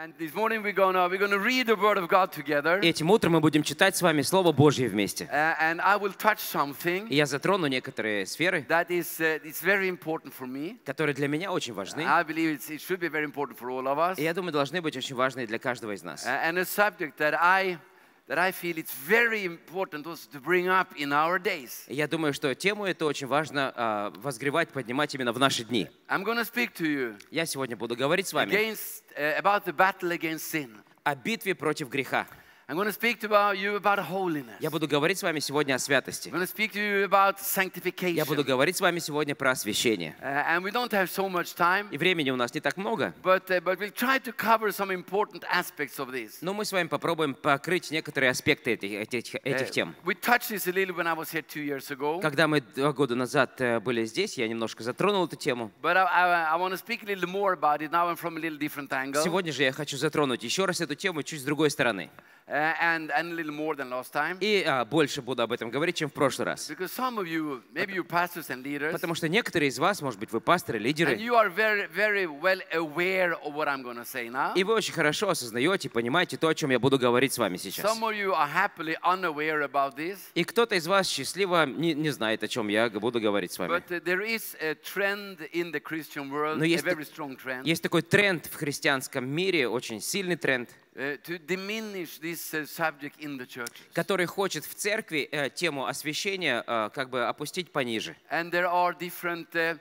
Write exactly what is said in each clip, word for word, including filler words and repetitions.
And this morning we're gonna we're gonna read the Word of God together. Этим утром мы будем читать с вами Слово Божье вместе. Uh, and I will touch something И я затрону некоторые сферы, that is uh, it's very important for me. которые для меня очень важны. I believe it's, it should be very important for all of us. И я думаю, должны быть очень важны для каждого из нас. Uh, and a subject that I that I feel it's very important also to bring up in our days. И я думаю, что тему эту очень важно а, возгревать, поднимать именно в наши дни. I'm gonna speak to you Я сегодня буду говорить с вами against uh, about the battle against sin. о битве против греха. I'm going to speak to about you about holiness. Я буду говорить с вами сегодня о святости. I'm going to speak to you about sanctification. Я буду говорить с вами сегодня про освящение. Uh, and we don't have so much time, И времени у нас не так много, but uh, but we'll try to cover some important aspects of this. но мы с вами попробуем покрыть некоторые аспекты этих, этих, этих Uh, тем. we touched this a little when I was here two years ago, Когда мы два года назад э, были здесь, я немножко затронул эту тему. but I, I, I want to speak a little more about it now and from a little different angle, Сегодня же я хочу затронуть еще раз эту тему чуть с другой стороны. uh, and and a little more than last time. И а, больше буду об этом говорить, чем в прошлый раз. Because some of you, maybe you're pastors and leaders, Потому что некоторые из вас, может быть, вы пасторы, and лидеры, you are very very well aware of what I'm going to say now. и вы очень хорошо осознаете, понимаете то, о чем я буду говорить с вами сейчас. Some of you are happily unaware about this. И кто-то из вас счастливо не, не знает, о чем я буду говорить с вами. But uh, there is a trend in the Christian world, Но a есть, very strong trend, есть такой тренд в христианском мире, очень сильный тренд, uh, to diminish this uh, subject in the churches. который хочет в церкви э, тему освящения э, как бы опустить пониже. And there are different uh,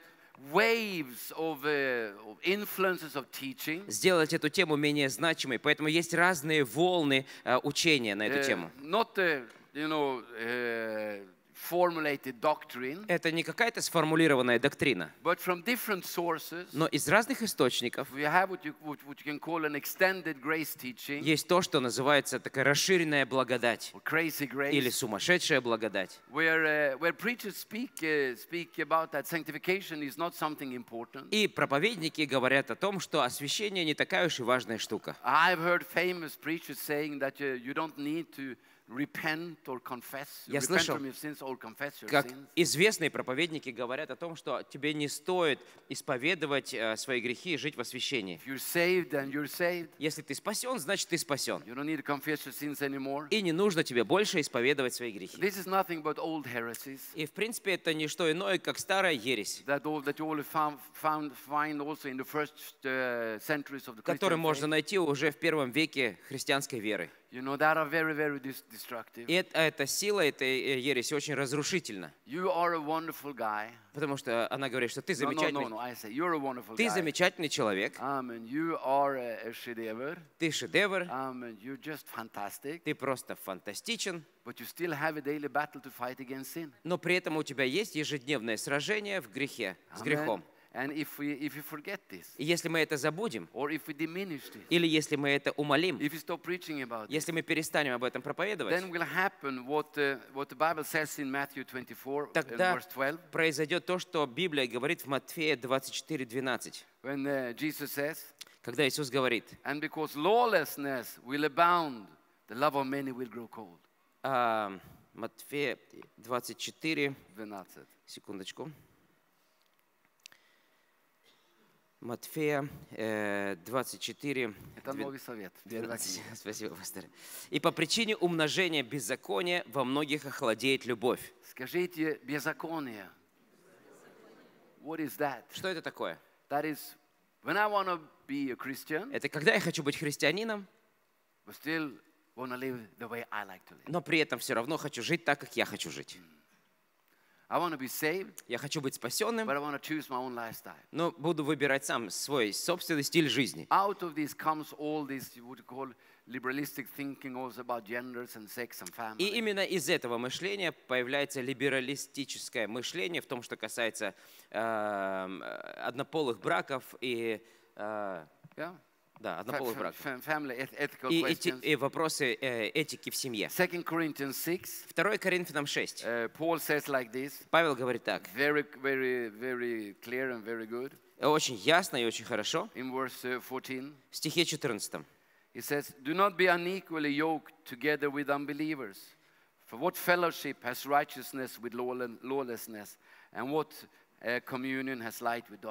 waves of, uh, of influences of teaching. Сделать эту тему менее значимой. Поэтому есть разные волны э, учения на эту Uh, тему. not, uh, you know, uh, formulated doctrine, Это не какая-то сформулированная доктрина, but from different sources, но из разных источников we have what you, what, what you can call an extended grace teaching, есть то, что называется такая расширенная благодать or crazy grace, или сумасшедшая благодать, where uh, where preachers speak uh, speak about that sanctification is not something important. и проповедники говорят о том, что освящение не такая уж и важная штука. I've heard famous preachers saying that uh, you don't need to repent or confess, Я repent слышал, from your sins or confess your как sins. известные проповедники говорят о том, что тебе не стоит исповедовать э, свои грехи и жить в освящении. If you're saved, then you're saved. Если ты спасен, значит ты спасен. You don't need to confess your sins anymore. И не нужно тебе больше исповедовать свои грехи. This is nothing but old heresies И в принципе это не что иное, как старая ересь, that all that you all found, found find also in the first uh, centuries of the которую Christian можно faith. найти уже в первом веке христианской веры. You know that are very very dis- destructive. И это, эта сила этой ереси очень разрушительна. You are a wonderful guy. Потому что она говорит, что ты No, no, замечательный, no, no. I say you're a wonderful ты guy. замечательный человек, Amen. You are a, a шедевр. ты шедевр, Amen. You're just fantastic. ты просто фантастичен, But you still have a daily battle to fight against sin. но при этом у тебя есть ежедневное сражение в грехе, с Amen. грехом. And if we if we forget this, И если мы это забудем, or if we diminish this, или если мы это умолим, if we stop preaching about it, если мы перестанем об этом проповедовать, then will happen what uh, what the Bible says in Matthew twenty-four, uh, тогда verse twelve, произойдет то, что Библия говорит в Матфея двадцать четыре двенадцать, when uh, Jesus says, когда Иисус говорит, "And because lawlessness will abound, the love of many will grow cold." а, Матфея двадцать четыре, twelve. секундочку. Матфея э, двадцать четыре, Это Новый Совет. двенадцать. Спасибо, пастор. И по причине умножения беззакония во многих охладеет любовь. Скажите беззаконие. What is that? Что это такое? That is when I want to be a Christian, Это когда я хочу быть христианином, but still want to live the way I like to live. но при этом все равно хочу жить так, как я хочу жить. I want to be saved, Я хочу быть спасенным, but I want to choose my own lifestyle. но буду выбирать сам свой собственный стиль жизни. Out of this comes all this, what you call liberalistic thinking also about genders and sex and family. И именно из этого мышления появляется либералистическое мышление в том, что касается э, однополых браков и, э, Yeah. да, Fa- однополых fa- браков. fa- family eth- ethical И, эти- questions. и вопросы э, этики в семье. Second Corinthians six, второе Коринфянам шесть. uh, Paul says like this, Павел говорит так, very, very, very clear and very good. очень ясно и очень хорошо, In verse uh, fourteen, в стихе четырнадцатом. he says, "Do not be unequally yoked together with unbelievers. For what fellowship has righteousness with lawle- lawlessness, and what uh, communion has light with darkness?"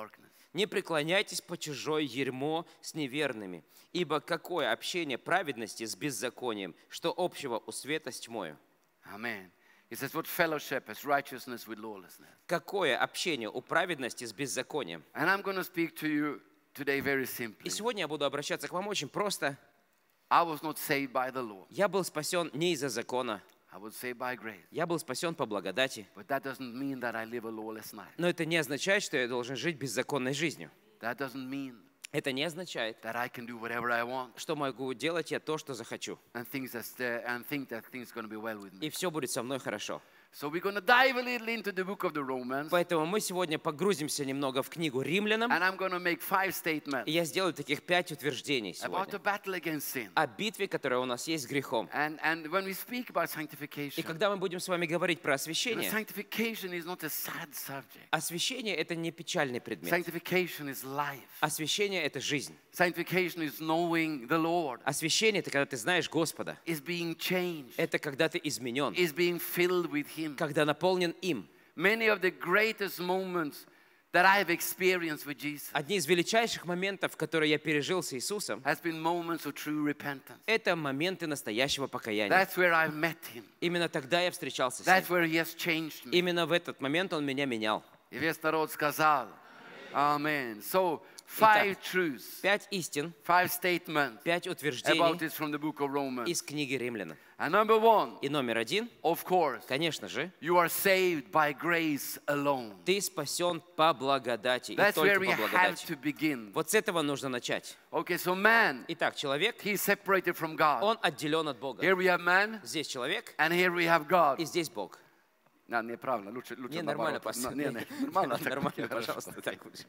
Не преклоняйтесь по чужое ярмо с неверными, ибо какое общение праведности с беззаконием, что общего у света с тьмою? Amen. It says, what fellowship has righteousness with lawlessness? Какое общение у праведности с беззаконием? And I'm going to speak to you today very И simply. сегодня я буду обращаться к вам очень просто. I was not saved by the law. Я был спасен не из-за закона, I was saved by grace. я был спасен по благодати. But that doesn't mean that I live a lawless life. Но это не означает, что я должен жить беззаконной жизнью. That doesn't mean Это не означает, that I can do whatever I want что могу делать я то, что захочу. and things that's there and think that things going to be well with me. И все будет со мной хорошо. So we're going to dive a little into the book of the Romans, Поэтому мы сегодня погрузимся немного в книгу Римлянам. and I'm going to make five statements И я сделаю таких пять утверждений about the сегодня battle against sin. о битве, которая у нас есть с грехом. And and when we speak about И sanctification, когда мы будем с вами говорить про you know, освящение, sanctification is not a sad subject. освящение — это не печальный предмет. Sanctification is life. Освящение — это жизнь. Sanctification is knowing the Lord, Освящение — это когда ты знаешь Господа. is being changed, Это когда ты изменен, is being filled with Him. когда наполнен им. Many of the greatest moments that I have experienced with Jesus Одни из величайших моментов, которые я пережил с Иисусом, has been moments of true repentance. это моменты настоящего покаяния. That's where I met Him. Именно тогда я встречался с That's ним. where He has changed me. Именно в этот момент Он меня менял. И весь народ сказал, Amen. So five truths, Пять истин, five statements пять about утверждений this from the book of Romans. из книги Римлян. And number one, И номер один, of course, конечно же, you are saved by grace alone. ты спасен по благодати, и That's where только we по have благодати. to begin. Вот с этого нужно начать. Okay, so man, Итак, человек, he's separated from God. он отделен от Бога. Here we have man, Здесь человек, and here we have God. и здесь Бог. Не, неправильно, лучше, лучше Не, нормально, наоборот. пастор. Не, не, нормально, так, Нормально, хорошо. пожалуйста, так лучше.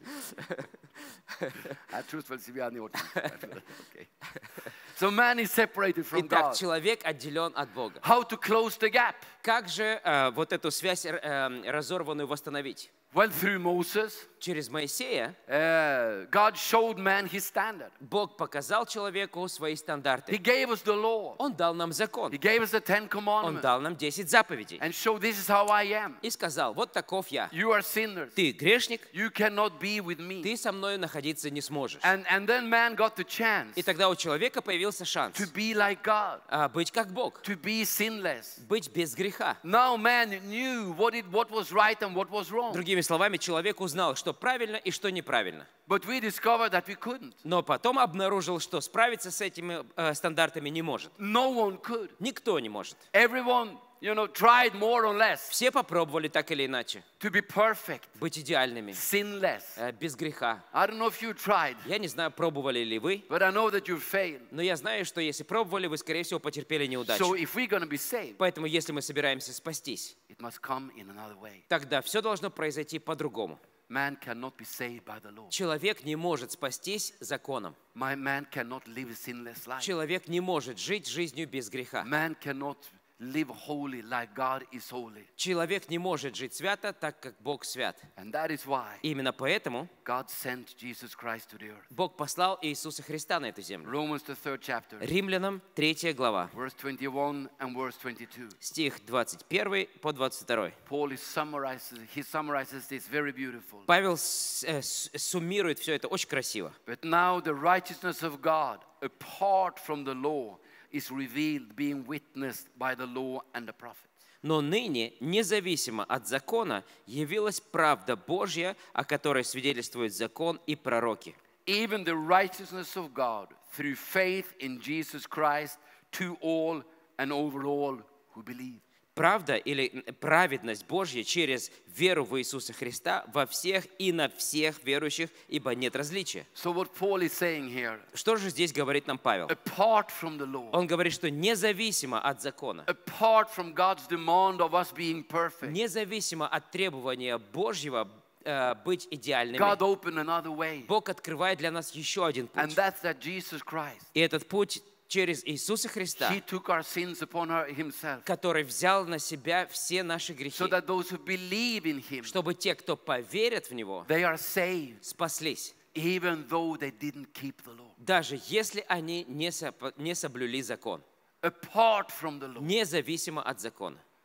Я чувствовал себя не очень. Okay. So man is separated from Итак, God. человек отделен от Бога. How to close the gap? Как же э, вот эту связь э, разорванную восстановить? Well, through Moses, Через Моисея uh, God showed man his standard. Бог показал человеку свои He стандарты. gave us the law. Он дал нам закон. He gave us the Ten Он Commandments дал нам десять заповедей. and showed this is how I am. И сказал, вот таков я. You are sinners. Ты грешник, You cannot be with me. ты со мной находиться не сможешь. And, and then man got the chance И тогда у человека появился шанс to be like God, а, быть как Бог, to be sinless. быть без греха. Now man knew what, it, what was right and what was wrong. Другими словами, человек узнал, что правильно и что неправильно. But we discovered that we couldn't. Но потом обнаружил, что справиться с этими э, стандартами не может. No one could. Никто не может. Everyone, you know, tried more or less Все попробовали так или иначе to be perfect, быть идеальными, sinless. э, без греха. I don't know if you tried, Я не знаю, пробовали ли вы, but I know that you failed. но я знаю, что если пробовали, вы, скорее всего, потерпели неудачу. So if we're going to be saved, Поэтому, если мы собираемся спастись, it must come in another way. тогда все должно произойти по-другому. Man cannot be saved by the law. Человек не может спастись законом. My man cannot live a sinless life. Человек не может жить жизнью без греха. Man cannot live holy like God is holy. Человек не может жить свято, так как Бог свят. And that is why И именно поэтому God sent Jesus Christ to the earth. Бог послал Иисуса Христа на эту землю. Romans, the third chapter, Римлянам третья глава, verse twenty-one and verse twenty-two. стих двадцать первый по двадцать второй. Paul is summarizes, he summarizes this very beautiful. Павел с- э, с- суммирует все это очень красиво. But now the righteousness of God, apart from the law, is revealed, being witnessed by the law and the prophets. Но ныне, независимо от закона, явилась правда Божья, о которой свидетельствует закон и пророки. Even the righteousness of God through faith in Jesus Christ to all and over all who believe. Правда или праведность Божья через веру в Иисуса Христа во всех и на всех верующих, ибо нет различия. So what Paul is saying here, Что же здесь говорит нам Павел? apart from the law, Он говорит, что независимо от закона, apart from God's demand of us being perfect, независимо от требования Божьего э, быть идеальными, God opened another way. Бог открывает для нас еще один And путь. that's that Jesus Christ, И этот путь через Иисуса Христа, He took our sins upon her, Himself, который взял на себя все наши грехи, so that those who believe in Him, чтобы те, кто поверят в Него, they are saved, спаслись, even though they didn't keep the law. даже если они не, сопо- не соблюли закон, Apart from the law, независимо от закона.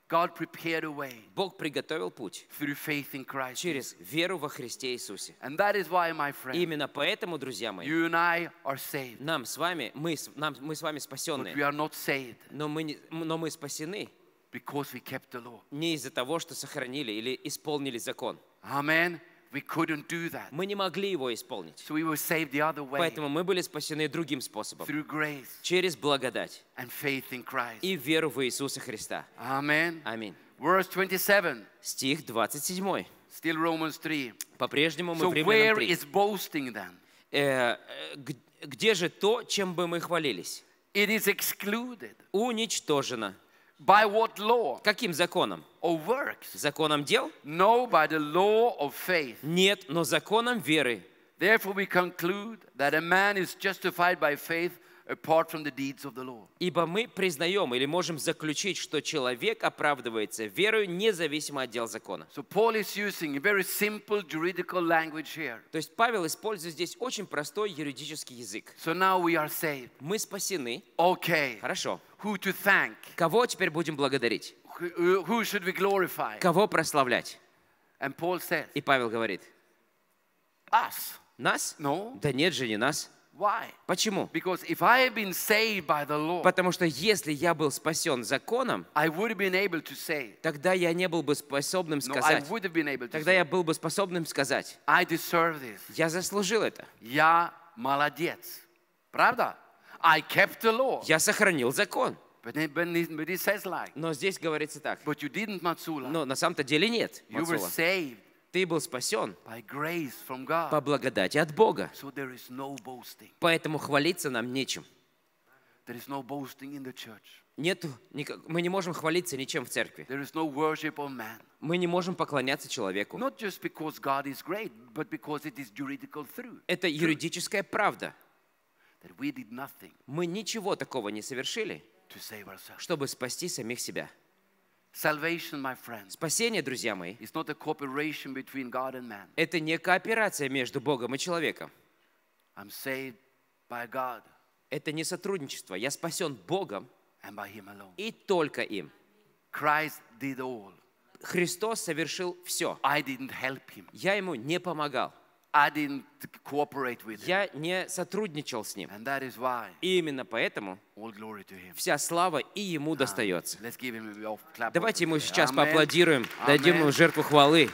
God prepared a way Бог приготовил путь through faith in Christ. через веру во Христе Иисусе. And that is why, my friend, Именно поэтому, друзья мои, you and I are saved. нам с вами, мы, с- нам, мы с вами But спасенные, we are not saved но мы, не- но мы спасены because we kept the law. не из-за того, что сохранили или исполнили закон. Amen. We couldn't do that. Мы не могли его исполнить. So we were saved the other way Поэтому мы были спасены другим способом. through grace Через благодать and faith in Christ. и веру в Иисуса Христа. Amen. Аминь. Verse twenty-seven, Стих двадцать семь. still Romans three. По-прежнему мы So в Римлянам where три. is boasting then? Э, э, г- Где же то, чем бы мы хвалились? It is excluded. Уничтожено. By what law? Каким законом? Or works? Законом дел? No, by the law of faith. Нет, но законом веры. Therefore we conclude that a man is justified by faith apart from the deeds of the law. Ибо мы признаем или можем заключить, что человек оправдывается верою независимо от дел закона. So Paul is using a very simple juridical language here. То есть Павел использует здесь очень простой юридический язык. So now we are saved. Мы спасены. Okay. Хорошо. Who to thank? Кого теперь будем благодарить? Who, who should we glorify? Кого прославлять? And Paul says, И Павел говорит, us. нас? No. Да нет же, не нас. Why? Почему? Because if I have been saved by the law, Потому что если я был спасен законом, I would have been able to say, тогда я не был бы способным no, I сказать. would have been able to Тогда say, я был бы способным сказать, I deserve this. я заслужил это. Я молодец. Правда? I kept the law. Я сохранил закон. But it, but it, but it says like, Но здесь говорится так. but you didn't, Matsula. Но на самом-то деле нет, You were Мацула. saved Ты был спасен by grace from God. по благодати от Бога. So there is no boasting. Поэтому хвалиться нам нечем. There is no boasting in the church. Нету, никак- мы не можем хвалиться ничем в церкви. There is no worship of man. Мы не можем поклоняться человеку. Not just because God is great, but because it is juridical through. Это юридическая правда. That we did nothing Мы ничего такого не совершили, to save ourselves. чтобы спасти самих себя. Salvation, my friends, Спасение, друзья мои, is not a cooperation between God and man. это не кооперация между Богом и человеком. I'm saved by God Это не сотрудничество. Я спасен Богом and by Him alone. и только им. Christ did all. Христос совершил все. I didn't help Him. Я ему не помогал. I didn't cooperate with Him. Я не сотрудничал с ним. And that is why И именно поэтому all glory to Him. вся слава и ему достается. Let's give Him a clap. Давайте ему Amen. сейчас поаплодируем, дадим ему Amen. жертву хвалы.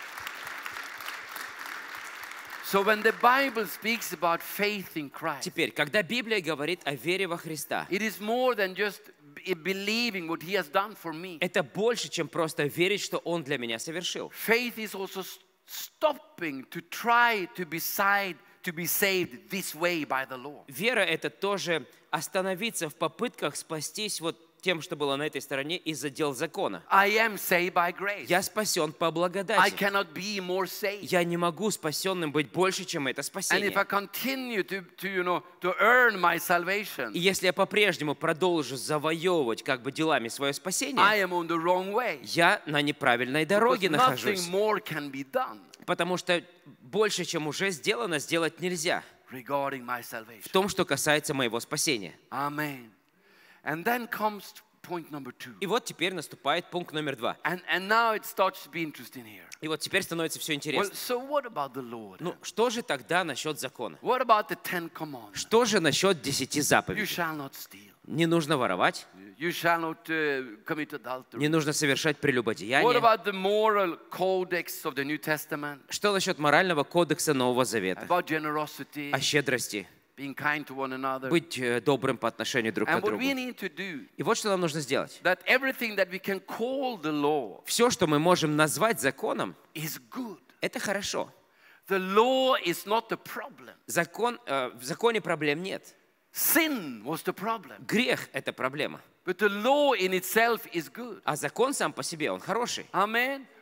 So when the Bible speaks about faith in Christ, Теперь, когда Библия говорит о вере во Христа, it is more than just be- believing what He has done for me. это больше, чем просто верить, что Он для меня совершил. Faith is also s- stopping to try to decide to be saved this way by the law. Вера — это тоже остановиться в попытках спастись вот тем, что было на этой стороне из-за дел закона. I am saved by grace. Я спасен по I благодати. cannot be more saved. Я не могу спасенным быть больше, чем это And спасение. if I continue to, to, you know, to earn my salvation, И если я по-прежнему продолжу завоевывать как бы делами свое I спасение, am on the wrong way. я на неправильной Because дороге nothing нахожусь. more can be done Потому что больше, чем уже сделано, сделать нельзя regarding my в salvation. том, что касается моего спасения. Amen. And then comes point number two. И вот теперь наступает пункт номер два. And, and now it starts to be interesting here. И вот теперь становится все Well, интересно. so what about the Lord? Ну, что же тогда насчет закона? What about the Ten Commandments? Что же насчет десяти You заповедей? shall not steal. Не нужно воровать, You shall not uh, commit adultery. не нужно совершать What прелюбодеяние. about the moral codex of the New Testament? Что насчет морального кодекса Нового Завета? About generosity, О щедрости, being kind to one another. быть э, добрым по отношению друг к And what другу. we need to do, И вот что нам нужно сделать. that everything that we can call the law Все, что мы можем назвать законом, is good. это хорошо. The law is not the problem. Закон, э, в законе проблем нет. Sin was the problem. Грех — это проблема. But the law in itself is good. А закон сам по себе, он хороший. Amen.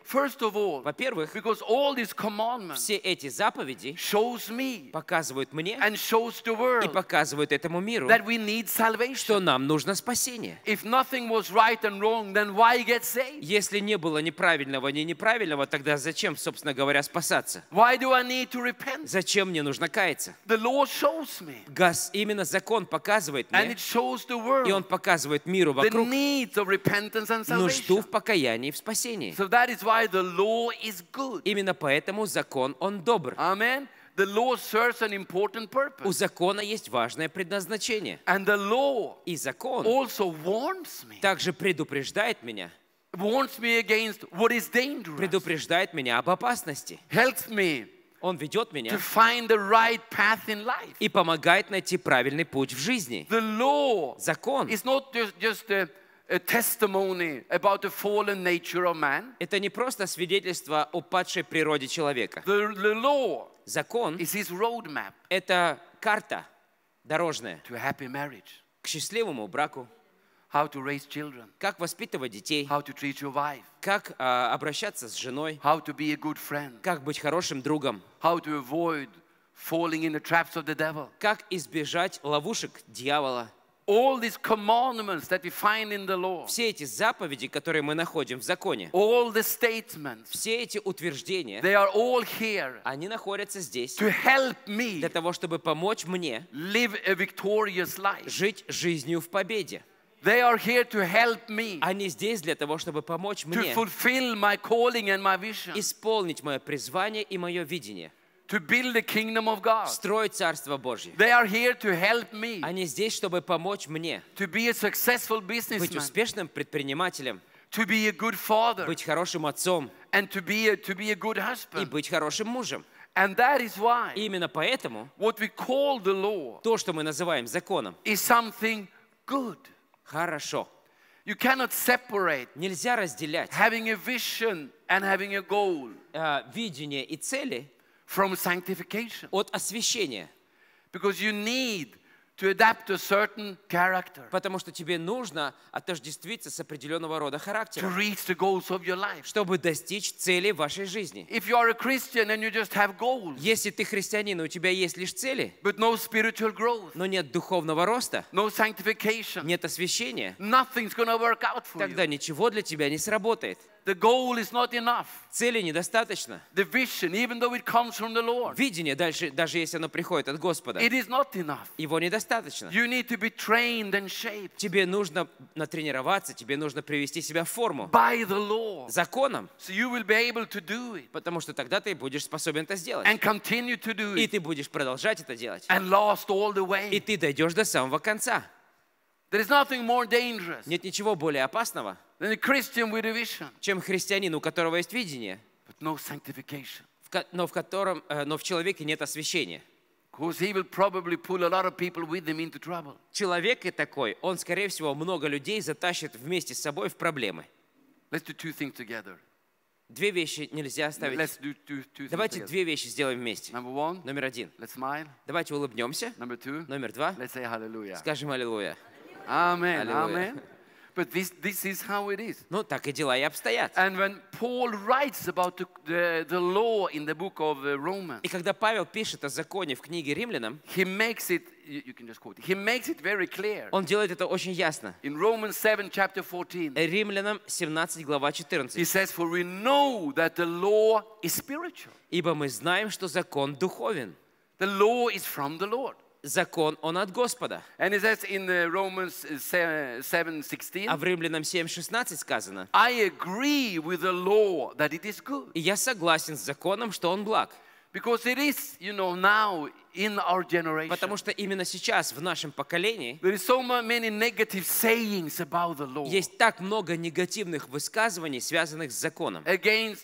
First of all, Во-первых, because all these commandments все эти заповеди shows me показывают мне and shows the и world показывают этому миру, that we need что salvation. нам нужно спасение. If nothing was right and wrong, then why get saved? Если не было ни правильного, ни неправильного, тогда зачем, собственно говоря, спасаться? Why do I need to repent? Зачем мне нужно каяться? The law shows me, Газ, именно закон показывает and мне, it shows the и он world показывает миру the вокруг needs of repentance and нужду salvation. в покаянии и в спасении. So that is why the law is good. Именно поэтому закон, он добр. Amen. The law serves an important У purpose. закона есть важное предназначение. And the law И закон also warns me, также предупреждает меня, warns me against what is dangerous, предупреждает меня об опасности. helps me Он ведет to меня find the right path in life. и помогает найти правильный путь в жизни. The law Закон is not just, just a, a testimony about the fallen nature of man. — это не просто свидетельство о падшей природе человека. The, the law Закон is his roadmap — это карта дорожная to a happy marriage, к счастливому браку, how to raise children, как воспитывать детей, how to treat your wife, как а, обращаться с женой, how to be a good friend, как быть хорошим другом, how to avoid falling in the traps of the devil. как избежать ловушек дьявола. All these commandments that we find in the law, Все эти заповеди, которые мы находим в законе, all the statements, все эти утверждения, they are all here они находятся здесь to help me для того, чтобы помочь мне live a victorious life. жить жизнью в победе. They are here to help me Они здесь для того, чтобы помочь to мне fulfill my calling and my vision, исполнить мое призвание и мое видение, to build the kingdom of God. строить Царство Божье. They are here to help me Они здесь, чтобы помочь мне to be a successful быть businessman, успешным предпринимателем, to be a good father, быть хорошим отцом and to be a, to be a good и husband. быть хорошим мужем. And that is why И именно поэтому what we call the law то, что мы называем законом, is something good. хорошо. You cannot separate Нельзя разделять having a vision and having a goal э, видение и цели from sanctification, от освящения, because you need to adapt to a certain character потому что тебе нужно отождествиться с определенного рода to характером, reach the goals of your life. чтобы достичь цели вашей жизни. If you are a Christian and you just have goals Если ты христианин, и у тебя есть лишь цели, but no spiritual growth, но нет духовного роста, no sanctification, нет освящения, nothing's going to work out for you. тогда ничего для тебя не сработает. The goal is not enough. Цели недостаточно. The vision, even though it comes from the Lord, Видение, дальше, даже если оно приходит от Господа, it is not enough. его недостаточно. You need to be trained and shaped Тебе нужно натренироваться, тебе нужно привести себя в форму by the law, законом, so you will be able to do it потому что тогда ты будешь способен это сделать. and continue to do И it ты будешь продолжать это делать. and last all the И way. ты дойдешь до самого конца. There is nothing more dangerous Нет ничего более опасного, than a Christian with a vision, чем христианин, у которого есть видение, but no sanctification. в ко- но в, котором, э, но в человеке нет освящения. Because he will probably pull a lot of people with him into trouble. Человек и такой, он, скорее всего, много людей затащит вместе с собой в проблемы. Let's do two things together. Две вещи нельзя оставить. Let's do two, two things Давайте together. две вещи сделаем вместе. Number one, Номер один. let's smile. Давайте улыбнемся. Number two, Номер два. let's say hallelujah. Скажем аллилуйя. Amen. Hallelujah. Amen. But this, this is how it is. Ну, так и дела и обстоят. And when Paul writes about the, the, the law in the book of uh, Romans, И когда Павел пишет о законе в книге Римлянам, he makes it, you, you can just quote it, he makes it very clear. он делает это очень ясно. In Romans seven, chapter fourteen, Римлянам семнадцать, глава he четырнадцать. says, for we know that the law is spiritual. Ибо мы знаем, что закон духовен. The law is from the Lord. Закон, он от Господа. And it says in uh, Romans seven sixteen, А в Римлянам семь шестнадцать сказано: I agree with the law that it is good. «И я согласен с законом, что он благ». Because it is, you know, now in our generation, Потому что именно сейчас, в нашем поколении, there is so many negative sayings about the law, есть так много негативных высказываний, связанных с законом. against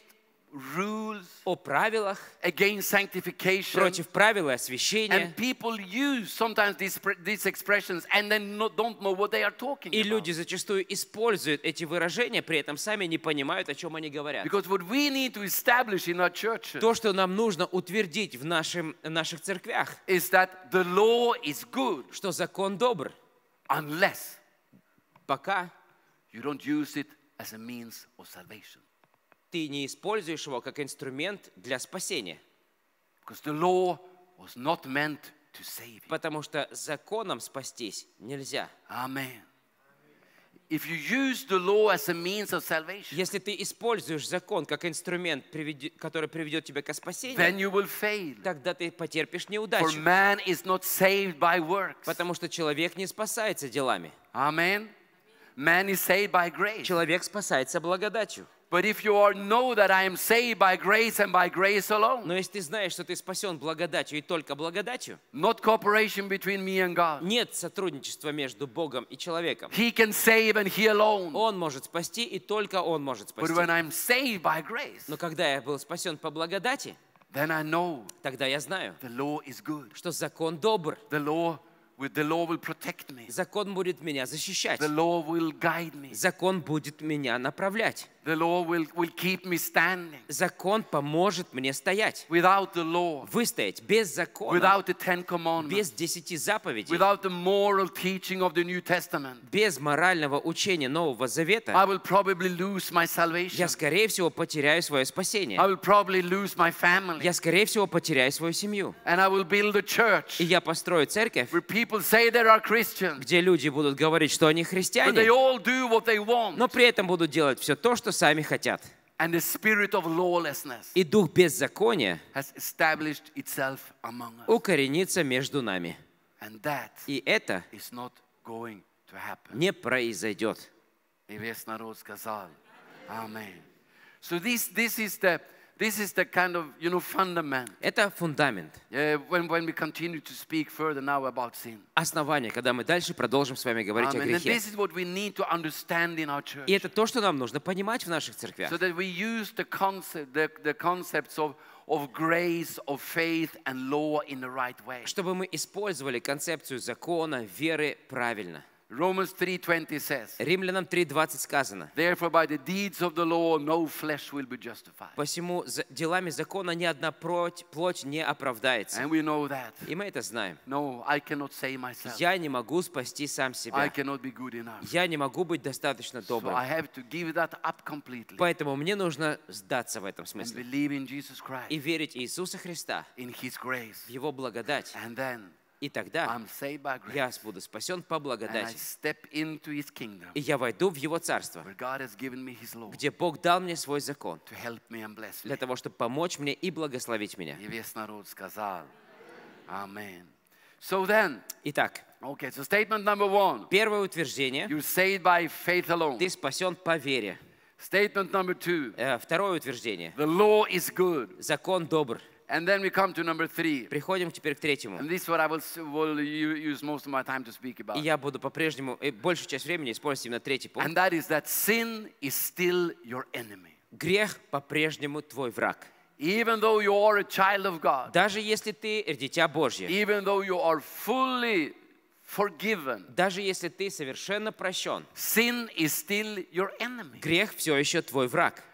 rules, О правилах, against sanctification. против правил и освящения. And people use sometimes these, these expressions and then no, don't know what they are talking И about. люди зачастую используют эти выражения, при этом сами не понимают, о чем они говорят. Because what we need to establish in our churches То, что нам нужно утвердить в нашем, наших церквях, is that the law is good что закон добр, unless пока you don't use it as a means of salvation. ты не используешь его как инструмент для спасения. Because the law was not meant to save you. Потому что законом спастись нельзя. Amen. If you use the law as a means of salvation, Если ты используешь закон как инструмент, приведи- который приведет тебя к спасению, then you will fail. тогда ты потерпишь For неудачу. man is not saved by works. Потому что человек не спасается делами. Amen. Man is saved by grace. Человек спасается благодатью. But if you are know that I am saved by grace and by grace alone, Но если ты знаешь, что ты спасен благодатью и только благодатью, not cooperation between me and God. нет сотрудничества между Богом и человеком. He can save and He alone. Он может спасти, и только Он может But спасти. when I'm saved by grace, Но когда я был спасен по благодати, then I know тогда я знаю, the law is good. что закон добр. The law, will, the law will protect me. Закон будет меня защищать. The law will guide me. Закон будет меня направлять. The law will, will keep me standing. Закон поможет мне стоять. Without the law, Выстоять без закона, without the Ten Commandments, без десяти заповедей, without the moral teaching of the New Testament, без морального учения Нового I Завета, will probably lose my salvation. я, скорее всего, потеряю свое I спасение. will probably lose my family. Я, скорее всего, потеряю свою семью. And I will build a church И я построю церковь, where people say they are Christians, где люди будут говорить, что они but they христиане, all do what they want. но при этом будут делать все то, что сами хотят. And the spirit of lawlessness И дух беззакония has established itself among us. укоренится между нами. And that И это is not going to happen. не произойдет. И весь народ сказал, Amen. So this, this is the, this is the kind of, you know, fundament. Это фундамент, Uh, when, when we continue to speak further now about sin. основание, когда мы дальше продолжим с вами говорить о Amen. And грехе. this is what we need to understand in our church. И это то, что нам нужно понимать в наших церквях. So that we use the concept, the, the concepts of, of grace, of faith and law in the right way. Чтобы мы использовали концепцию закона, веры правильно. Romans three twenty says, Римлянам три двадцать сказано: therefore by the deeds of the law no flesh will be justified. «Посему за- делами закона ни одна плоть, плоть не оправдается». And we know that. И мы это знаем. No, I cannot save myself. Я не могу спасти сам I себя. cannot be good enough. Я не могу быть достаточно So I добрым. have to give that up completely Поэтому мне нужно сдаться в этом and смысле believe in Jesus и Christ, верить Иисуса Христа, in His grace. в Его благодать. And then И тогда I'm saved by я grace. буду спасен по And I благодати. step into His kingdom И я войду в Его Царство, where God has given me His law где Бог дал мне свой закон to help me and bless me. для того, чтобы помочь мне и благословить меня. И весь народ сказал, Amen. So then, Итак, okay, so statement number one, первое утверждение: you're saved by faith alone. ты спасен по вере. Statement number two, Э, Второе утверждение: the law is good. закон добр. And then we come to number three. Приходим теперь к третьему. And this is what I will, s- will u- use most of my time to speak about. И я буду по-прежнему, э, большую часть времени использовать именно третий And пункт. that is that sin is still your enemy. Грех по-прежнему твой враг. Even though you are a child of God, Даже если ты дитя Божье, even though you are fully forgiven, даже если ты совершенно прощен, sin is still your enemy. грех все еще твой враг.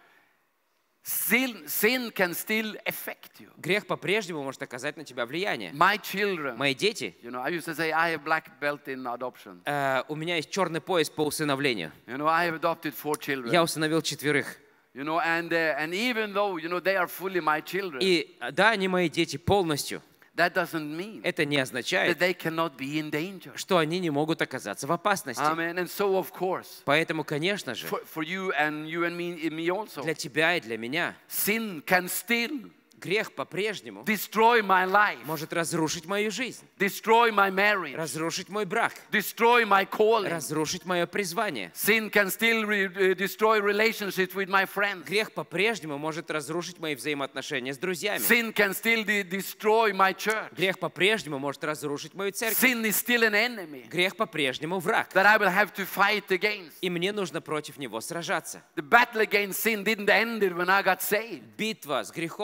Sin, sin can still affect you. Грех по-прежнему может оказать на тебя влияние. My children, Мои дети, you know, I used to say I have black belt in adoption. э, у меня есть черный пояс по усыновлению. You know, I have adopted four children. Я усыновил четверых. You know, and uh, and even though you know they are fully my children, И да, они мои дети полностью. that doesn't mean Это не that означает, they cannot be in danger. что они не могут оказаться в опасности. Amen. And so, of course, Поэтому, конечно же, for, for you and you and me, and me also, для тебя и для меня sin can still грех по-прежнему destroy my life, может разрушить мою жизнь, destroy my marriage, разрушить мой брак, destroy my calling. разрушить мое призвание. Sin can still re- uh, destroy relationships with my friends. Грех по-прежнему может разрушить мои взаимоотношения с друзьями. Sin can still de- destroy my church. Грех по-прежнему может разрушить мою церковь. Sin is still an enemy Грех по-прежнему враг. that I will have to fight against. И мне нужно против него сражаться. The battle against sin didn't end it when I got saved. Битва с грехом закончилась,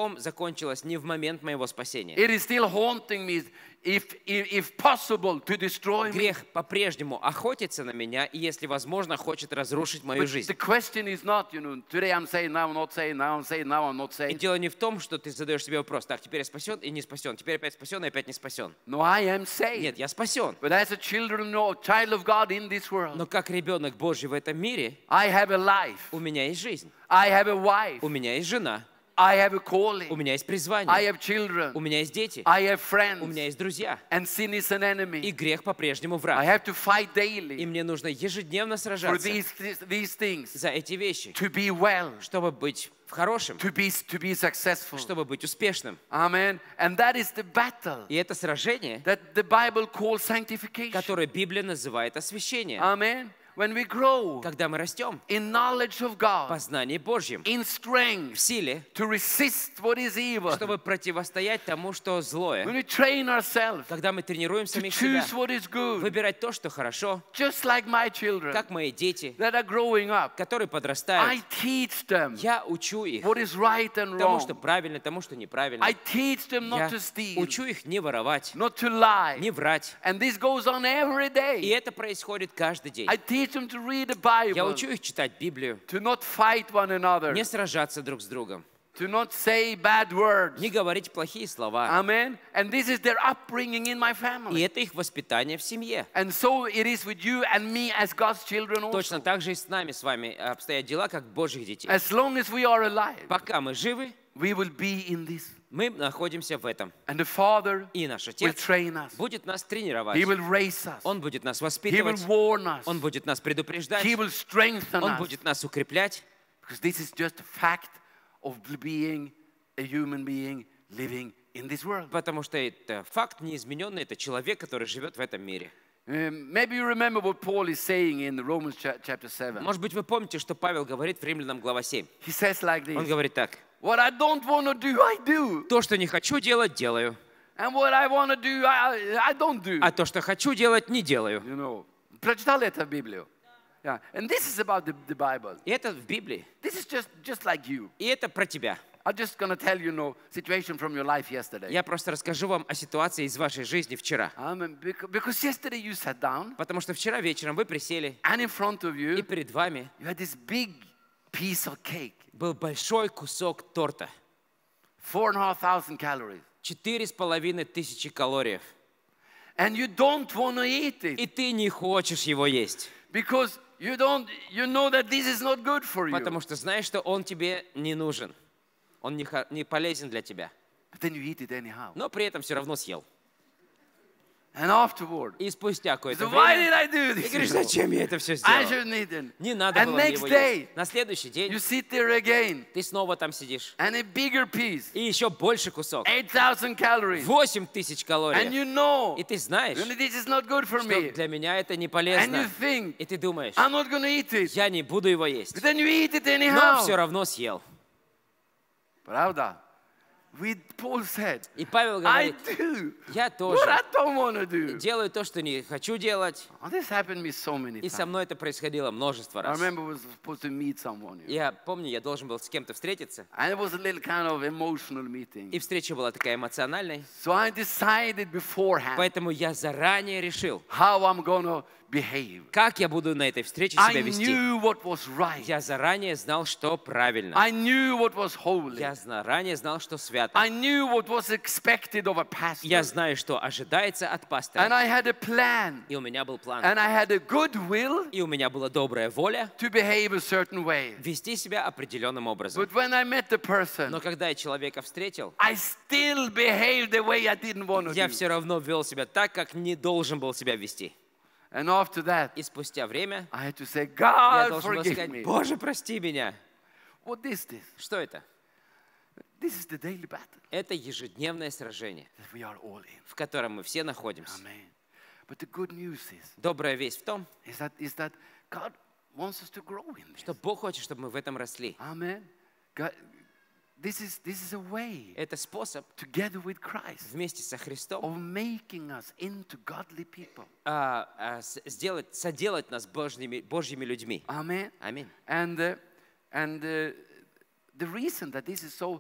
закончилось не в момент моего спасения. It is still haunting me, if, if, if possible, to destroy me. Грех по-прежнему охотится на меня и, если возможно, хочет разрушить мою But жизнь. the question is not, you know, today I'm saying, now I'm not saying, now I'm saying, now I'm not И saying. дело не в том, что ты задаешь себе вопрос, так, теперь я спасен и не спасен, теперь опять спасен и опять не спасен. No, I am saved. Нет, я спасен. But as a children, no, child of God in this world, Но как ребенок Божий в этом мире, I have a life. у меня есть жизнь, I have a wife. у меня есть жена, I have a у calling. меня есть I призвание, have children. у меня есть дети, I have у friends. меня есть друзья. And sin is an И enemy. грех по-прежнему I враг. have to fight И daily мне нужно ежедневно for сражаться these, these things, за эти вещи, to be well, чтобы быть хорошим, to be, to be successful. чтобы быть успешным. Amen. And that is the battle И это сражение, that the Bible calls sanctification. которое Библия называет освящение. Amen. When we grow Когда мы растем in knowledge of в God, познании Божьем, in в strength силе, to resist what is evil, чтобы противостоять тому, что when злое, we train ourselves когда мы тренируем to самих себя, choose what is good, выбирать то, что хорошо, just like my children как мои дети, that are growing up, которые I подрастают, teach them я учу их what is right and тому, что wrong. правильно, тому, что неправильно. I teach them Я not to steal, учу их не воровать, not to lie. не врать. And this goes on every И day. это происходит каждый день. I teach them to read the Я Bible, учу их читать Библию, to not fight one another, не сражаться друг с другом, to not say bad words. не говорить плохие слова. Amen. And this is their upbringing in my И family. это их воспитание в семье. And so it is with you and me as God's children Точно also. так же и с нами, с вами обстоят дела, как Божьих детей. As long as we are alive, Пока мы живы, we will be in this. мы находимся в этом. And the Father И наш will Отец train us. будет нас тренировать. He will raise us. Он будет нас He will воспитывать. warn us. Он будет нас предупреждать. He will strengthen Он us. будет нас укреплять. Because this is just a fact of being a human being living in this world. Потому что это факт неизмененный. Это человек, который живет в этом мире. Um, maybe you remember what Paul is saying in Romans cha- chapter seven. Может быть, вы помните, что Павел говорит в Римлянам глава семь. He says like Он this: говорит так. what I don't want to do, I do. То, что не хочу делать, делаю. And what I want to do, I, I don't do. А то, что хочу делать, не делаю. You know. Прочитали это в Библию? Yeah. And this is about the, the Bible. И это в Библии. This is just, just like you. И это про тебя. I'm just going to tell you, know, situation from your life yesterday. Я просто расскажу вам о ситуации из вашей жизни вчера. I mean, because, because yesterday you sat down Потому что вчера вечером вы присели, and in front of и you, перед вами you had this big piece of cake, был большой кусок торта. four and a half thousand calories. Четыре с половиной тысячи калорий. And you don't want to eat it И ты не хочешь его есть. because you don't, you know that this is not good for you. Потому что знаешь, что он тебе не нужен. Он не, хо- не полезен для тебя. But then you eat it anyhow. Но при этом все равно съел. And afterward, И спустя so какое-то why did время I do ты this? говоришь, зачем я это все I сделал? shouldn't eat it. Не надо And было мне next его day, есть. На следующий день you sit there again, ты снова там сидишь. and a bigger piece, И еще больше кусок. eight thousand calories. Восемь тысяч And калорий. you know, И ты знаешь, really, this is not good for что me. для меня это не And you полезно. think, И ты думаешь, I'm not going to eat it. я не буду его есть. But then you eat it Но anyhow. все равно съел. Правда? We, Paul said, И Павел I говорит, do я what тоже I don't want to do. делаю то, что не хочу делать. Oh, this happened to me so many И со times. мной это происходило множество I раз. remember I was supposed to meet someone. you know. Я помню, я должен был с кем-то встретиться. And it was a little kind of emotional meeting. И встреча была такая эмоциональной. So I decided beforehand Поэтому я заранее решил, how I'm going to behave. как я буду на этой встрече I себя вести. knew what was right. Я заранее знал, что правильно. I knew what was holy. Я заранее знал, что свято. I knew what was expected of a Я pastor. знаю, что ожидается от And пастора. I had a plan. И у меня был план. And I had a good will И у меня была добрая воля to behave a certain way. вести себя определенным образом. But when I met the person, Но когда я человека встретил, I still behaved the way I didn't want to я do. все равно вел себя так, как не должен был себя вести. And after that, И спустя время I had to say, я God, должен был forgive сказать, me. Боже, прости меня. What is this? Что это? This is the daily battle Это ежедневное сражение, that we are all in. в котором мы все находимся. Amen. But the good news is, Добрая весть в том, is that, is that God wants us to grow in this. что Бог хочет, чтобы мы в этом росли. Amen. God, this is, this is a way, Это способ together with Christ, вместе со Христом of making us into godly people. а, а, с- сделать, соделать нас Божьими, Божьими людьми. Amen. Аминь. And, uh, and uh, the reason that this is so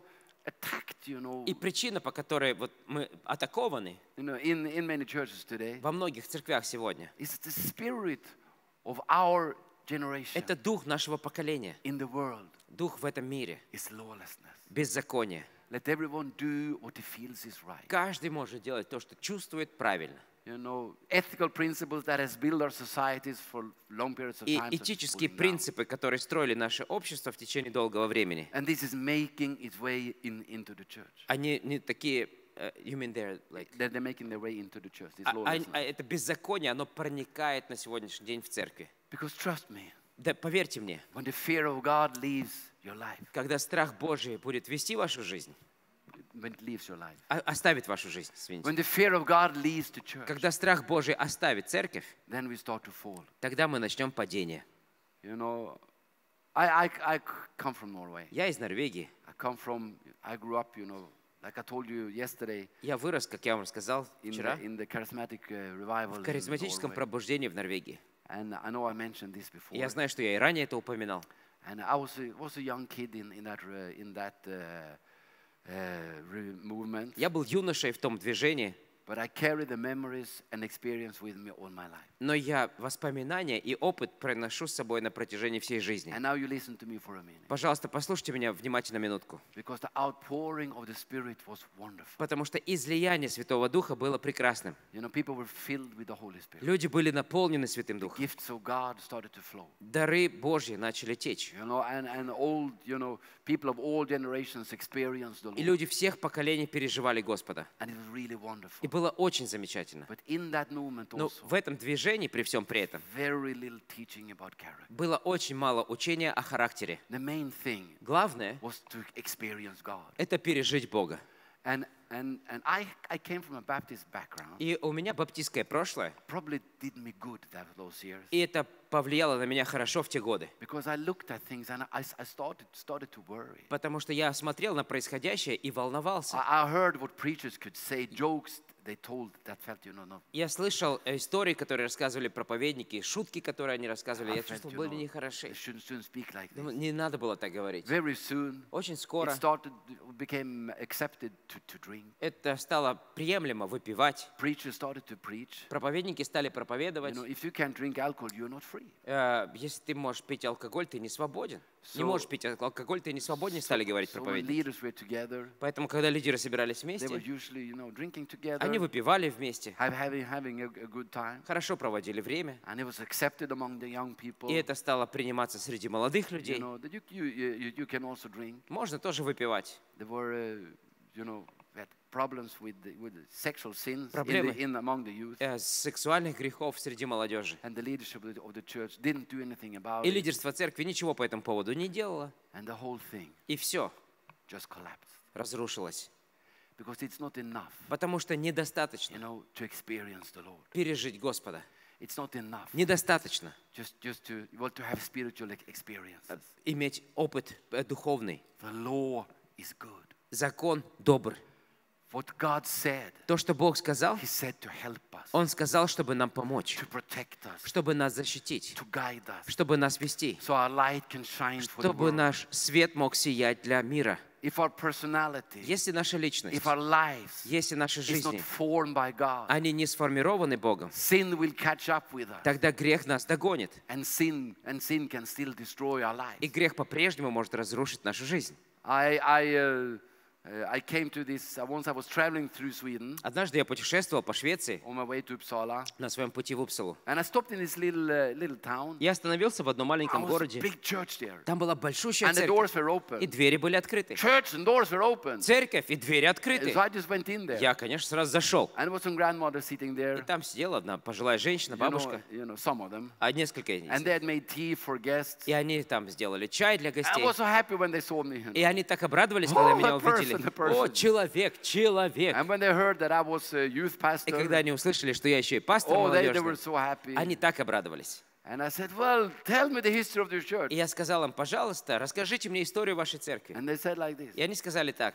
attacked, you know, И причина, по которой вот мы атакованы you know, in, in many churches today, во многих церквях сегодня, is the spirit of our generation это дух нашего поколения, in the world дух в этом мире, is lawlessness. беззаконие. Let everyone do what he feels is right. Каждый может делать то, что чувствует правильно. You know, ethical principles that has built our societies for long periods of И time. are этические falling down. принципы, которые строили наше общество в течение долгого времени, And this is making its way in, into the church. они не такие, э, you mean they're like, They're, they're making their way into the church. This а- а- lawlessness. а это беззаконие, оно проникает на сегодняшний день в церкви. Because trust me, Да поверьте мне, when the fear of God leaves your life, когда страх Божий будет вести вашу жизнь, when it leaves your life, а- оставит вашу жизнь, извините. when the fear of God leaves the church, Когда страх Божий оставит церковь, then we start to fall. тогда мы начнем падение. You know, I, I, I come from Norway. Я из Норвегии. I come from, I grew up, you know, like I told you yesterday, Я вырос, как я вам сказал in вчера, the, in the charismatic uh, revival в in харизматическом Norway. пробуждении в Норвегии. And I know I mentioned this before. И я знаю, что я и ранее это упоминал. And I was a, was a young kid in, in that, uh, in that uh, uh, re- movement. Я был юношей в том движении, But I carry the memories and experience with me all my life. но я воспоминания и опыт проношу с собой на протяжении всей жизни. And now you listen to me for a minute. Пожалуйста, послушайте меня внимательно минутку. Because the outpouring of the Spirit was wonderful. Потому что излияние Святого Духа было прекрасным. You know, people were filled with the Holy Spirit. Люди были наполнены Святым Духом. Gifts of God started to flow. Дары Божьи начали течь. You know, and, and old, you know, people of all generations experienced the И Lord. люди всех поколений переживали Господа. And it was really wonderful. И было очень замечательно. But in that movement Но also, в этом движении, при всем при этом, very little teaching about character. было очень мало учения о характере. The main thing Главное was to experience God. – это пережить Бога. And, and, and I, I came from a Baptist background. И у меня баптистское прошлое, Probably did me good that, those years. и это повлияло на меня хорошо в те годы. Because I looked at things and I, I started, started to worry. Потому что я смотрел на происходящее и волновался. I, I heard what preachers could say, jokes they told that felt, you know, no, Я слышал э, истории, которые рассказывали проповедники, шутки, которые они рассказывали. I Я felt, чувствовал, you были know, they нехороши. shouldn't, shouldn't speak like Думаю, this. не надо было так говорить. Very soon, Очень it скоро started, became accepted to, to drink. это стало приемлемо выпивать. Preachers started to preach. Проповедники стали You проповедовать. know, if you can't drink alcohol, you're not free. Э, Если ты можешь пить алкоголь, ты не свободен. Не So- можешь пить алкоголь, ты не свободен, стали говорить So when проповедники. leaders were together, Поэтому, когда лидеры собирались they were вместе, usually, you know, drinking together, они выпивали вместе, have, having, having a, a good time. хорошо проводили время. And it was accepted among the young people. И это стало приниматься среди молодых You людей. know, that you, you, you, you can also drink. Можно тоже выпивать. There were, uh, you know, had problems with, the, with the sexual sins in Проблемы. the, in, among the youth. Э, Сексуальных грехов среди молодежи. And the leadership of the, of the church didn't do anything about И it. лидерство церкви ничего по этому поводу не делало. And the whole thing И все just collapsed. разрушилось. Because it's not enough, Потому что you недостаточно know, to experience the Lord. пережить Господа. It's not enough Недостаточно just, just to, well, to have spiritual ex- experiences. иметь опыт э, духовный. The law is good. Закон добр. What God said, То, что Бог сказал, He said to help us, Он сказал, чтобы нам помочь, to protect us, чтобы нас защитить, to guide us, чтобы нас вести, so our light can shine for the чтобы world. наш свет мог сиять для мира. If our personality, Если наша личность, if our lives если наши is not жизни, formed by God, они не сформированы Богом, sin will catch up with us, тогда грех нас догонит. and sin and sin can still destroy our lives. И грех по-прежнему может разрушить нашу жизнь. I I uh, uh, I came to this uh, once I was traveling through Sweden Однажды я путешествовал по Швеции on my way to Uppsala, на своем пути в Упсалу. and I stopped in this little uh, little town. Я остановился в одном There маленьком was a городе. big church there, Там была большущая and the церковь, doors were и open. двери были открыты. Church and doors were open. Церковь и двери открыты. So I just went in there, Я, конечно, сразу зашел. and there was some grandmother sitting И there. там сидела одна пожилая женщина, You know, бабушка, you know, some of them, а несколько из and них. they had made tea for guests. И они там сделали чай для I гостей. was so happy when they saw me. И они так обрадовались, когда Oh, меня a person, увидели. a person. О, человек, человек. And when they heard that I was a youth И pastor, когда они услышали, что я еще и пастор oh, they, they were молодежный, so happy. они так обрадовались. And I said, well, tell me the history of your church. И я сказал им, пожалуйста, расскажите мне историю вашей церкви. And they said like this. И они сказали так. Yeah,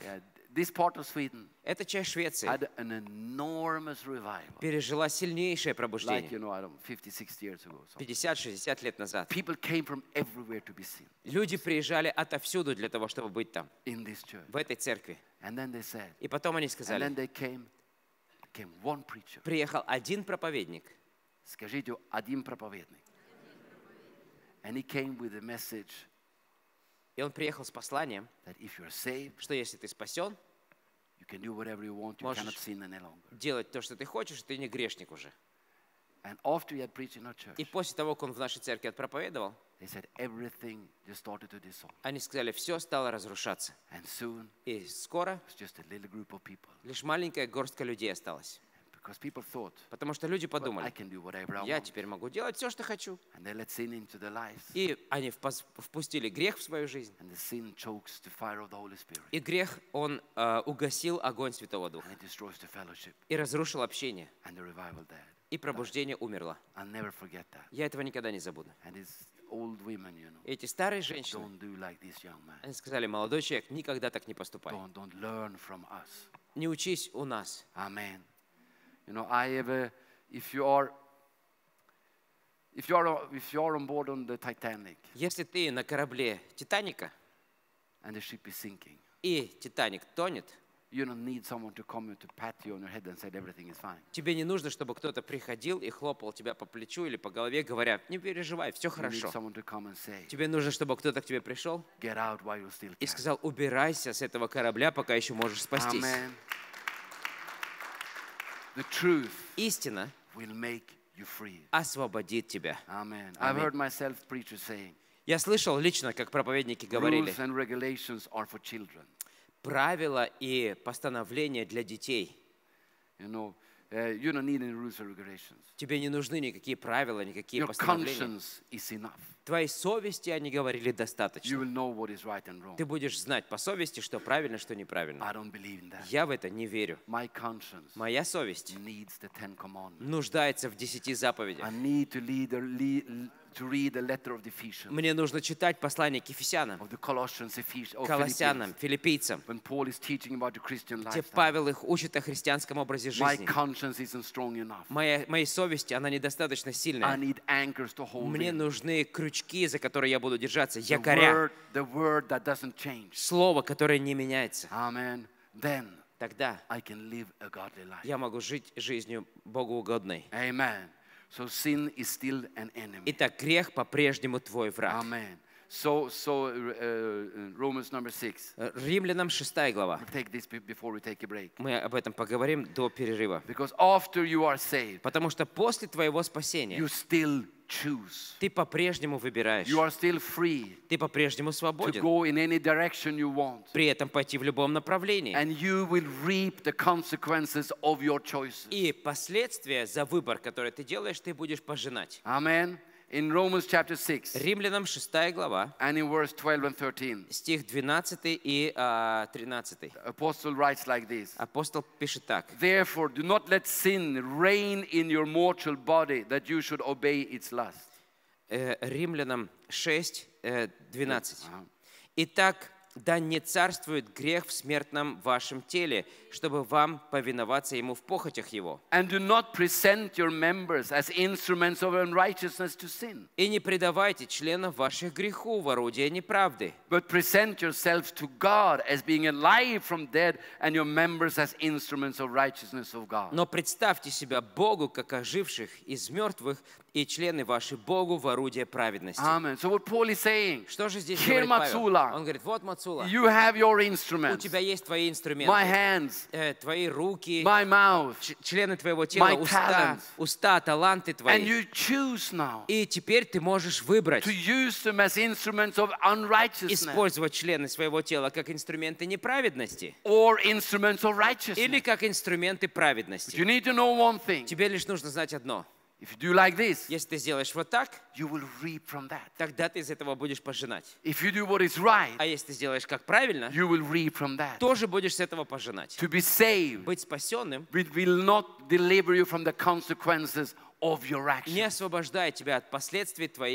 this part of Sweden Эта часть Швеции had an enormous revival. пережила сильнейшее Like, пробуждение. you know, I don't know, fifty, sixty years ago. something. пятьдесят-шестьдесят лет назад. People came from everywhere to be seen Люди приезжали отовсюду для того, чтобы быть там, in this church. в этой церкви. And then they said, И потом они and сказали, then they came, came one preacher. приехал один проповедник, Скажите, один проповедник. And he came with a message и он приехал с посланием, that if you're saved, что если ты спасен, you can do whatever you want, you Можешь cannot sin any longer. делать то, что ты хочешь, ты не грешник уже. And after he had preached in our И church, после того, как он в нашей церкви отпроповедовал, they said everything just started to dissolve. они сказали, все стало разрушаться. And soon, И скоро it's just a little group of people. лишь маленькая горстка людей осталась. Because people thought, Потому что люди well, I подумали, can do whatever I я want. теперь могу делать все, что хочу. And they let sin into their lives. И они впос- впустили грех в свою жизнь. And the sin chokes the fire of the Holy Spirit. И грех, он э, угасил огонь Святого Духа And it destroys the fellowship. и разрушил общение. And the revival died. И пробуждение умерло. I'll never forget that. Я этого никогда не забуду. And it's old women, you know. И эти старые женщины, Don't do like this young man. они сказали, молодой человек, никогда так не поступай. Don't, don't learn from us. Не учись у нас. Amen. You know, I have a, if you are, if you are, if you are on board on the Titanic Если ты на корабле Титаника, and the ship is sinking, и Титаник тонет, you don't need someone to come to pat you on your head and say everything is fine. тебе не нужно, чтобы кто-то приходил и хлопал тебя по плечу или по голове, говоря, не переживай, все You need хорошо. someone to come and say, Тебе нужно, чтобы кто-то к тебе пришел get out while you still и can. сказал, убирайся с этого корабля, пока еще можешь спастись. Amen. The truth Истина will make you free. освободит тебя. Amen. I've Amen. heard myself preachers saying, Я слышал лично, как проповедники говорили, rules and regulations are for children. правила и постановления для детей. You know, uh, you don't need any rules or regulations. Тебе не нужны никакие правила, никакие Your постановления. conscience is enough. Твоей совести, они говорили, You достаточно. will know what is right and wrong. Ты будешь знать по совести, что правильно, что неправильно. I don't believe in that. Я в это не верю. My conscience Моя совесть needs the Ten Commandments. нуждается в десяти заповедях. I need to lead a, lead, to read the letter of the Ephesians, Мне нужно читать послание к Ефесянам, of the Colossians, Ephesians, of Колоссянам, Philippians, Филиппийцам, when Paul is teaching about the Christian где lifestyle. Павел их учит о христианском образе My жизни. conscience isn't strong enough. Моя, моей совести, она недостаточно I сильная. need anchors to hold Мне in. нужны крючки, за которые я буду держаться, The якоря. word, the word that doesn't change. Слово, которое не меняется. Amen. Then Тогда I can live a godly life. я могу жить жизнью богоугодной. Amen. So sin is still an enemy. Итак, грех по-прежнему твой враг. Amen. So, so uh, uh, Romans number six. Римлянам шестая глава. We'll take this be- before we take a break. Мы об этом поговорим до перерыва. Because after you are saved, Потому что после твоего спасения you still choose. ты по-прежнему выбираешь. You are still free Ты по-прежнему to свободен. go in any direction you want. При этом пойти в любом направлении. And you will reap the consequences of your choices. И последствия за выбор, который ты делаешь, ты будешь пожинать. Amen. In Romans chapter six Римлянам шестая глава, and in verse twelve and thirteen, стих двенадцатый и а, тринадцатый. the apostle writes like this. Апостол пишет так. Therefore, do not let sin reign in your mortal body, that you should obey its lust. Э, Римлянам шесть, э, двенадцать. Ага. Итак, да не царствует грех в смертном вашем теле, чтобы вам повиноваться ему в похотях его. And do not present your members as instruments of unrighteousness to sin, И не предавайте членов ваших греху в орудие неправды, but present yourselves to God as being alive from dead, and your members as instruments of righteousness of God. но представьте себя Богу, как оживших из мертвых, и члены ваши Богу в орудие праведности. Amen. So what Paul is saying, Что же здесь Here, говорит Павел? Мацула. Он говорит, вот Мацула, you have your у instruments, тебя есть твои my инструменты, hands, э, твои руки, my mouth, ч- члены твоего тела, my уста, talents. уста, таланты and твои. you choose now И теперь ты можешь выбрать, to use them as instruments of unrighteousness использовать члены своего тела как инструменты неправедности or instruments of или righteousness. как инструменты But праведности. you need to know one thing. Тебе лишь нужно знать одно. If you do like this, Если ты сделаешь вот так, you will reap from that. тогда ты из этого будешь пожинать. If you do what is right, А если ты сделаешь как правильно, you will reap from that. тоже будешь с этого пожинать. To be saved Быть спасенным will will not deliver you from the consequences of your не actions. освобождает тебя от последствий твоих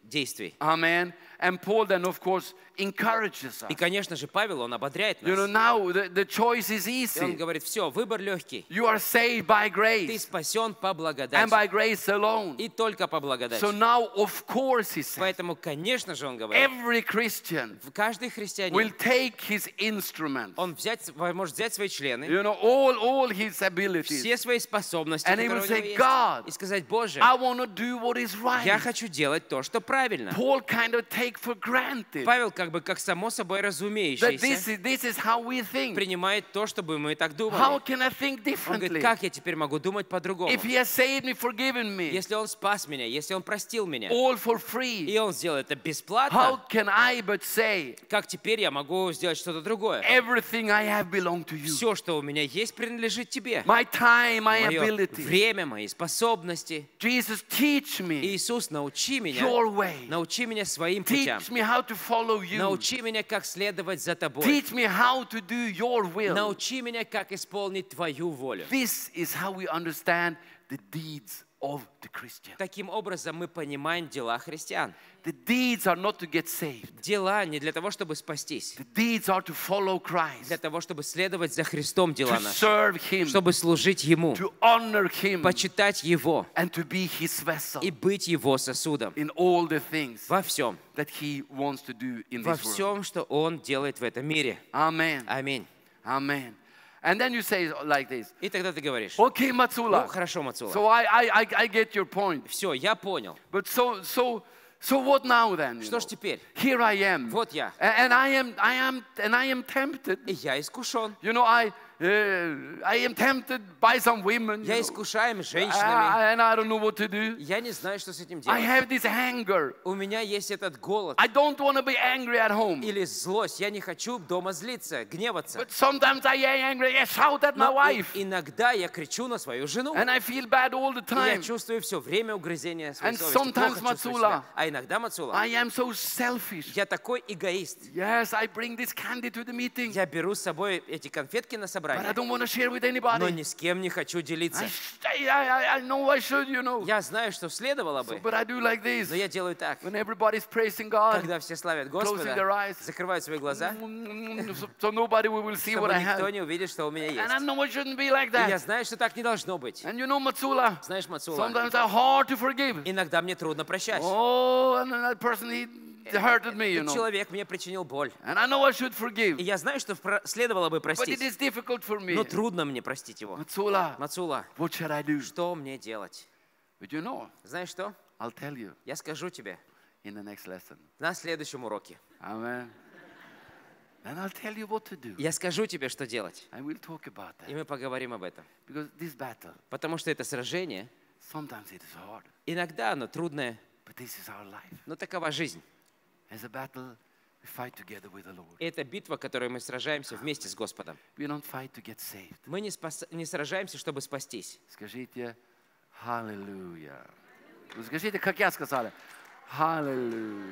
действий. Amen. And Paul then, of course, encourages us. И, конечно же, Павел, он ободряет You know, нас. now the, the choice is И он easy. говорит, все, выбор легкий. You are saved by Ты grace спасен по and благодати. by grace alone. И только по благодати. So now, of course, he says, Поэтому, конечно же, он говорит, every Christian каждый will христианин, take his instrument, он взять, может взять свои члены, you know, all, all his abilities, все свои способности, And he которые will у say, него есть, God, и сказать, Боже, I want to do what is я right. хочу делать то, что правильно. Paul kind of take for granted Павел как бы как само собой that this разумеющийся is, this is how we think. принимает то, чтобы мы так How думали. can I think Он говорит, differently? как я теперь могу думать по-другому? If he has saved me, forgiven me, Если Он спас меня, если Он простил меня, all for free, и Он сделал это how бесплатно, can I but say, как теперь я могу сделать что-то другое? everything I have belong to you? Все, что у меня есть, принадлежит Тебе. My time, my Мое ability. время, мои способности. Jesus, teach me Иисус, научи меня, your way. научи меня своим путям. Teach me how to follow you. Научи меня, как следовать за Тобой. Teach me how to do your will. Научи меня, как исполнить Твою волю. This is how we understand the deeds of the Christian. Таким образом, мы понимаем дела христиан. The deeds are not to get saved. Дела не для того, чтобы спастись. The deeds are to follow Christ, Для того, чтобы следовать за Христом дела to наши. serve Him, Чтобы служить Ему, to honor Him, почитать Его and to be His vessel и быть Его сосудом. in all the things Во всем. that He wants to do in Во this world. всем, что Он делает в этом мире. Amen. Аминь. Amen. And then you say like this, И тогда ты говоришь, okay, ну, Matsula, хорошо, Мацула. so I, I, I, I get your point. Все, я понял. But so, so, so what now then? you Что ж know? теперь? Here I am. Вот я. A- And I am, I am, and I am tempted. И я искушен. You know, I, uh, I am tempted by some women. you Я know. искушаем женщинами. I- and I don't know what to do. Я не знаю, что с этим I делать. have this anger. У меня есть этот голод I don't want to be angry at home. или злость. Я не хочу дома злиться, гневаться. But sometimes I am angry. I shout at my Но и- wife. иногда я кричу на свою жену. And I feel bad all the И я time. чувствую все время угрызения своей And совести. sometimes, Плохо чувствую Мацула, себя. А иногда, Мацула, I am so selfish. я такой эгоист. Yes, I bring this candy to the meeting, Я беру с собой эти конфетки на but I собрание, don't want to share with но anybody. ни с кем не хочу I, делиться. sh- I, I, I know I should, you know. Я знаю, что следовало So, бы, but I do like this. но я делаю так. When everybody's praising God, Когда все славят closing their Господа, eyes, закрывают свои глаза, so, so nobody will see what чтобы I никто have. не увидит, что у меня And I есть. know it shouldn't be like И я that. знаю, что так не должно быть. And you know, Matsula, Знаешь, Мацула, sometimes it's hard to forgive. иногда мне трудно прощать. Oh, and that person, he hurted me, you Этот know. человек мне причинил боль. And I know I should forgive, И я знаю, что впро- следовало бы but it простить, is difficult for me. но трудно мне простить его. Matsula, Мацула, what should I do? что мне делать? But you know, Знаешь что? I'll tell you Я скажу тебе in the next lesson. на следующем уроке. Amen. Then I'll tell you what to do. Я скажу тебе, что делать. I will talk about И that. мы поговорим об этом. Because this battle, Потому что это сражение, sometimes it is hard, иногда оно трудное, but this is our life. но такова жизнь. As a battle, we fight together with the Lord. И это битва, которой мы сражаемся вместе с Господом. We don't fight to get saved. Мы не, спас- не сражаемся, чтобы спастись. Скажите Hallelujah. Вы скажите, как я сказал. Hallelujah.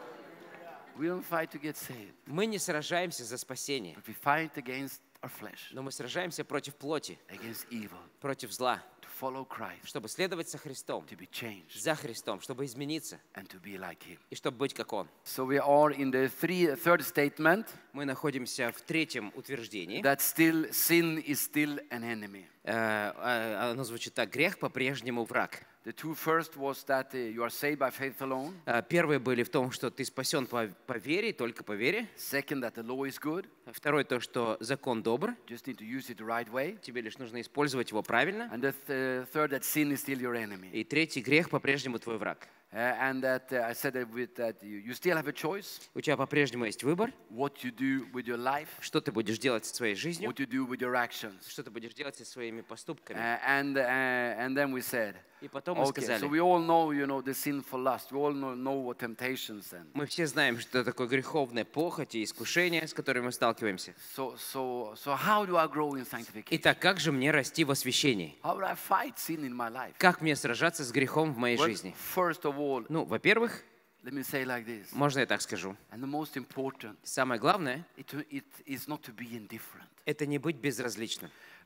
We don't fight to get saved, Мы не сражаемся за спасение, but we fight against our flesh, но мы сражаемся против плоти, against evil, против зла, to follow Christ, чтобы следовать за Христом, to be changed, за Христом, чтобы измениться and to be like Him. и чтобы быть как Он. So we are in the three, third statement Мы находимся в третьем утверждении. that still sin is still an enemy. Э, э, Оно звучит так: грех по-прежнему враг. The two first was that uh, you are saved by faith alone. Э, Первые были в том, что ты спасен по, по вере, только по вере. Second, that the law is good. Второе, то, что закон добр. Just need to use it the right way. Тебе лишь нужно использовать его правильно. And the th- third, that sin is still your enemy. И третий, грех по-прежнему твой враг. Uh, and that uh, I said that with that you, you still have a choice У тебя по-прежнему есть выбор, what you do with your life, что ты будешь делать со своей жизнью, what you do with your actions. что ты будешь делать со своими поступками. Uh, and uh, and then we said, И потом мы okay, so сказали, we all know, you know, the sinful lust. We all know, know what temptations and мы все знаем, что такое греховная похоть и искушение, с которыми мы сталкиваемся. so so so. How do I grow in sanctification? Итак, как же мне расти в освящении? How do I fight sin in my life? Как мне сражаться с грехом в моей Well, жизни? first of all, Ну, во-первых, let me say like this. можно я так скажу, And the most important, самое главное it, it is not to be indifferent. – это не быть безразличным.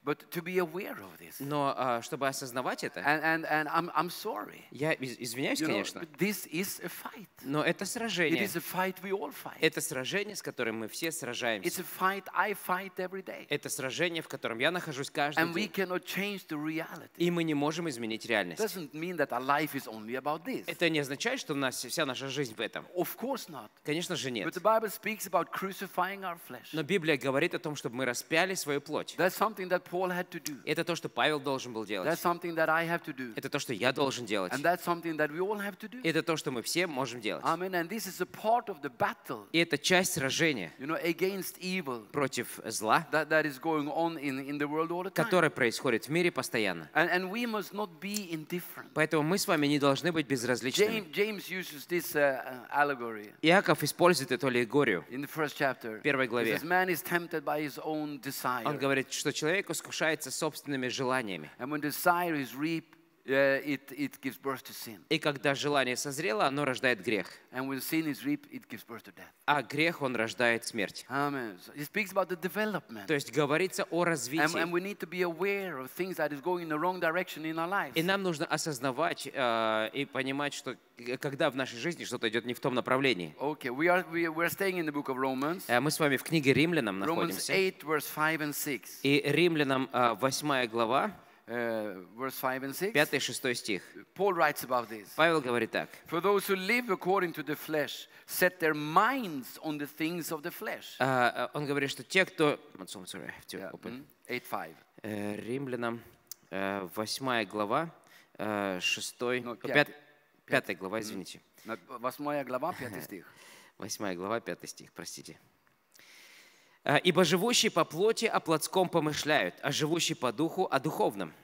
but to be aware of this. Но а, чтобы осознавать это, And, and, and I'm, I'm sorry. я из- извиняюсь, You know, конечно, but this is a fight. но это It сражение. is a fight we all fight. Это сражение, с которым мы все It's сражаемся. a fight I fight every day. Это сражение, в котором я нахожусь каждый And we день. cannot change the reality. И мы не можем изменить It реальность. doesn't mean that our life is only about this. Это не означает, что у нас вся наша жизнь в этом. Of course not. Конечно же, But нет. the Bible speaks about crucifying our flesh. Но Библия говорит о том, чтобы мы распяли свою плоть. That's something that Paul had to do. Это то, что Павел должен был делать. That's something that I have to do. Это то, что я должен делать. And that's something that we all have to do. Это то, что мы все можем делать. Amen. And this is a part of the battle, И это часть сражения you know, against evil против зла, that, that is going on in, in the world all the time. которое происходит в мире постоянно. And, and we must not be indifferent. Поэтому мы с вами не должны быть безразличными. James, James uses this uh, uh, allegory Иаков использует эту аллегорию. in the first chapter. В первой He главе. says, man is tempted by his own desire. Он говорит, что человек искушается собственными желаниями. And when desire is reaped, uh, it, it gives birth to sin. И когда желание созрело, оно рождает грех. And when sin is reaped, it gives birth to death. А грех, он рождает смерть. Amen. So he speaks about the development. То есть говорится о And, and развитии. we need to be aware of things that is going in the wrong direction in our lives. И нам нужно осознавать э, и понимать, что э, когда в нашей жизни что-то идет не в том направлении. Okay, we are, we, we're staying in the book of Romans. Э, Мы с вами в книге Римлянам Romans находимся. eight, verse five and six. И Римлянам э, восьмая глава, Uh, verse five and six. пятый шестой стих. Paul writes about this. Павел говорит так. For those who live according to the flesh set their minds on the things of the flesh. Э, э, Он говорит, что те, кто... I'm sorry, I have to Yeah, open. mm, eight five. Э, Римлянам э, восьмая глава, э, шестой... Ну, о, пятый. пят- Пятая глава, извините. На- Восьмая глава, пятый стих. Восьмая глава, пятый стих, простите. «Э, «Ибо живущие по плоти о плотском помышляют, а живущие по духу о духовном.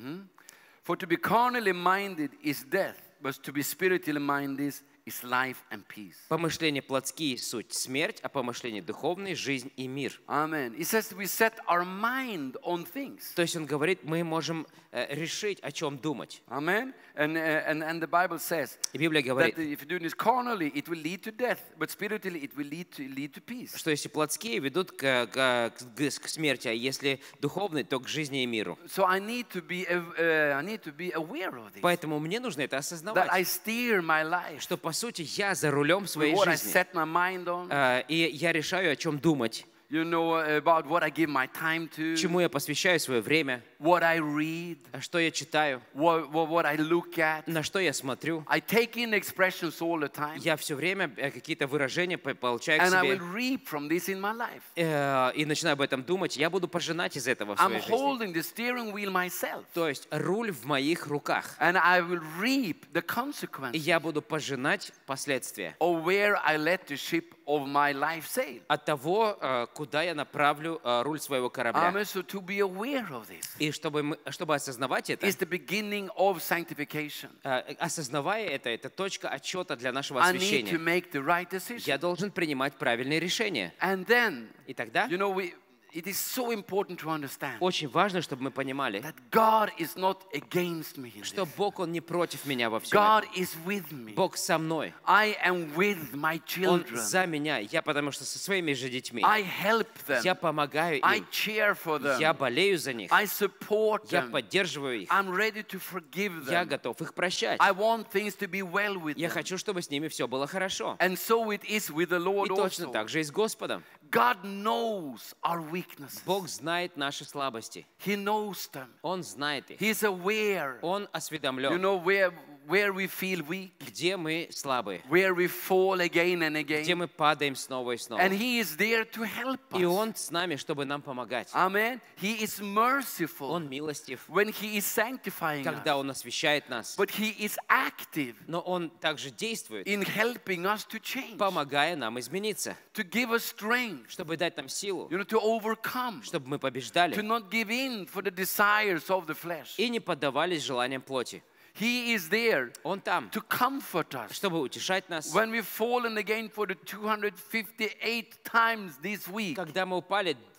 For to be carnally minded is death, but to be spiritually minded is life and peace. Помышления плотские – суть смерть, а помышления духовные – жизнь и мир». Amen. He says we set our mind on things. То есть он говорит, мы можем э, решить, о чем думать. Amen. And, uh, and, and the Bible says И Библия that говорит, if you do this carnally, it will lead to death, but spiritually, it will lead to, lead to peace. что если плотские ведут к, к- к- к смерти, а если духовные, то к жизни и миру. So I need to be, av- uh, I need to be aware of this. Поэтому мне нужно это That I осознавать, steer my life что по сути я за рулем with своей what I жизни. set my mind on. Э, И я решаю, о чем думать, You know, about what I give my time to, чему я посвящаю свое время, what I read, что я читаю, what, what, what I look at. на что я смотрю. I take in expressions all the time, Я все время э, какие-то выражения по- получаю к and I will себе reap from this in my life. э, и начинаю об этом думать. Я буду пожинать из этого в I'm своей жизни. holding the steering wheel myself, То есть руль в моих руках. and I will reap the И consequences я буду пожинать последствия of where I let the ship of my life sail. от того, э, куда я направлю э, руль своего корабля. Amen. So to be aware of this И чтобы, мы, чтобы осознавать это, is the beginning of sanctification. э, осознавая это, это точка отчета для нашего I need to освящения. make the right decision. Я должен принимать правильные решения. And then, И тогда you know, we, it is so important to understand очень важно, чтобы мы понимали, that God is not against me in что this. Бог, Он не против меня во всем God этом. is with me. Бог со мной. I am with my Он children. за меня. Я потому что со своими же детьми. I help Я them. помогаю I им. cheer for Я them. болею за них. I support Я them. поддерживаю их. I'm ready to forgive Я them. готов их прощать. I want things to be well with Я them. хочу, чтобы с ними все было хорошо. And so it is with the И Lord точно also. так же и с Господом. God knows our weaknesses. Бог знает наши слабости. He knows them. Он знает их. He's aware. Он You осведомлен, know where where we feel weak, где мы слабые, where we fall again and где again. мы падаем снова и снова. And He is there to help И us. Он с нами, чтобы нам помогать. Amen. He is merciful Он милостив, when He is sanctifying когда us. Он освещает нас. But He is active Но Он также действует, in helping us to change, помогая нам измениться, to give us strength, чтобы дать нам силу, you know, to overcome, чтобы мы to побеждали not give in for the desires of the flesh. и не поддавались желаниям плоти. He is there Он там, to comfort us. чтобы утешать нас. When we've fallen again for the two hundred fifty-eight times this week, Когда мы упали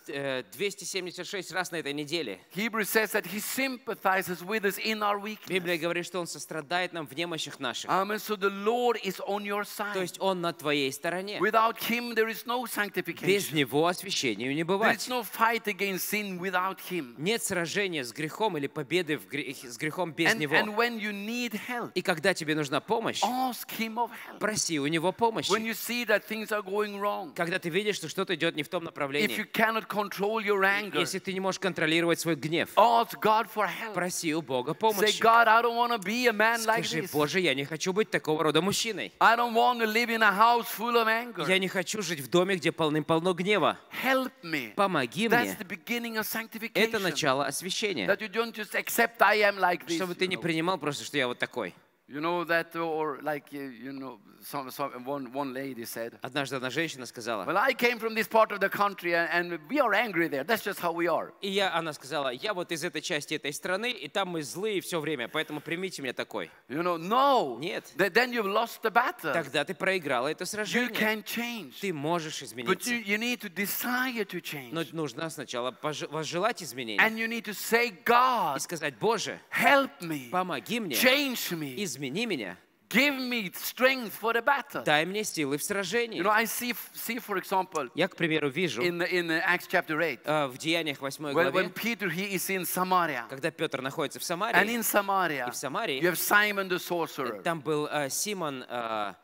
э, двести семьдесят шесть раз на этой неделе. Hebrews says that he sympathizes with us in our Библия weakness. говорит, что Он сострадает нам в немощах наших. Amen. So the Lord is on your То side. есть Он на твоей стороне. Without him, there is no Без sanctification. Него освящению не There бывает. is no fight against sin without him. Нет сражения с грехом или победы в гре- с грехом без And, Него. and when you need help, И когда тебе нужна помощь, ask him of help. проси у Него помощи. When you see that things are going wrong, Когда ты видишь, что что-то идет не в том if you направлении, cannot control your anger, если ты не можешь контролировать свой гнев, ask God for help. проси у Бога Say, помощи. God, I don't want to be a man like Скажи, this. Боже, я не хочу быть такого рода мужчиной. I don't want to live in a house full of anger. Я не хочу жить в доме, где полным-полно гнева. Help me. Помоги That's мне. the beginning of Это sanctification. начало освящения. That you don't just accept I am like this. Чтобы ты You не know, принимал просто, что я вот такой. you know that, or like, uh, you know, some, some, one, one lady said, Однажды одна женщина сказала, well, I came from this part of the country and, and we are angry there. That's just how we are. и я, она сказала, я вот из этой части этой страны, и там мы злые все время, поэтому примите меня такой. You know, no. Нет. Th- Then you've lost the battle. Тогда ты проиграла это You сражение. can change. Ты можешь But измениться. you, you need to desire to change. Но нужно сначала пож- возжелать изменений. And you need to say, И God, сказать, Боже, help me. помоги мне, Change me. измени меня, Give me strength for the battle. дай мне силы в You сражении. know, I see, see for example, Я, к примеру, вижу in, the, in the Acts chapter eight, э, в Деяниях восьмой when, when главе, Peter, he is in Samaria. когда Петр находится в And Самарии, in Samaria, и в Самарии you have Simon the sorcerer. там был э, Симон, э,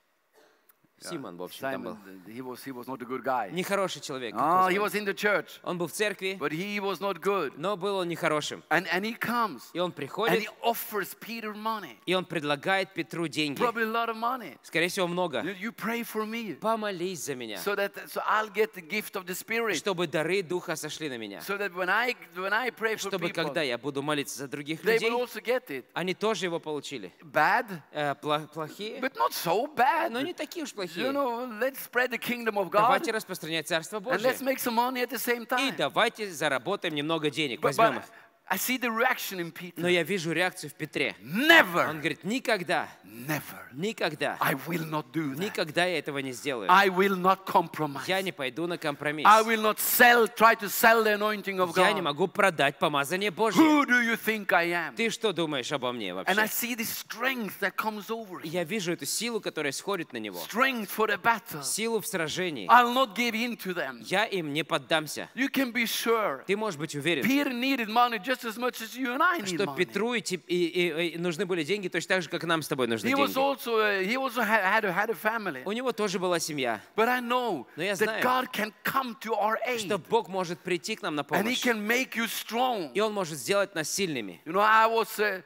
Симон, в общем, там был. Simon, he was, he was not a good guy. Нехороший человек. Oh, he was in the church, Он был в церкви, but he was not good. но был он нехорошим. And, and he comes, И он and приходит, he offers Peter money, и он предлагает Петру деньги. probably a lot of money. Скорее всего, много. You, you pray for me, Помолись за меня, so that so I'll get the gift of the Spirit, чтобы дары Духа сошли на меня. so that when I when I pray for Чтобы people, когда я буду молиться за других they людей, will also get it. они тоже его получили. Bad, Э, пла- плохие, but not so bad. но не такие уж You плохие. know, let's spread the kingdom of God, Давайте распространять Царство and Божие. let's make some money at the same И time. давайте заработаем немного денег, But, возьмем but их. I see the reaction in Но Peter. я вижу реакцию в Петре. Он Never, говорит, никогда, never. никогда, I will not do that. никогда я этого не сделаю. I will not compromise. Я не пойду на компромисс. I will not sell, try to sell the anointing of Я не God. могу продать помазание Божье. Who do you think I am? Ты что думаешь обо мне And I вообще? see the strength that comes over И him. я вижу эту силу, которая сходит на него. Strength for the battle. Силу в сражении. I'll not give in to them. Я им не поддамся. You can be sure. Ты можешь быть уверен, Peter needed money just as much as you and I need что money. Петру и, теп- и- и- и нужны были деньги точно так же, как нам с тобой нужны He was деньги. also uh, he also had, had, a, had a family. У него тоже была семья. But I know Но я that знаю, God can come to our aid, что Бог может прийти к нам на and He помощь. can make you strong. И Он может сделать нас сильными. You know, I was uh,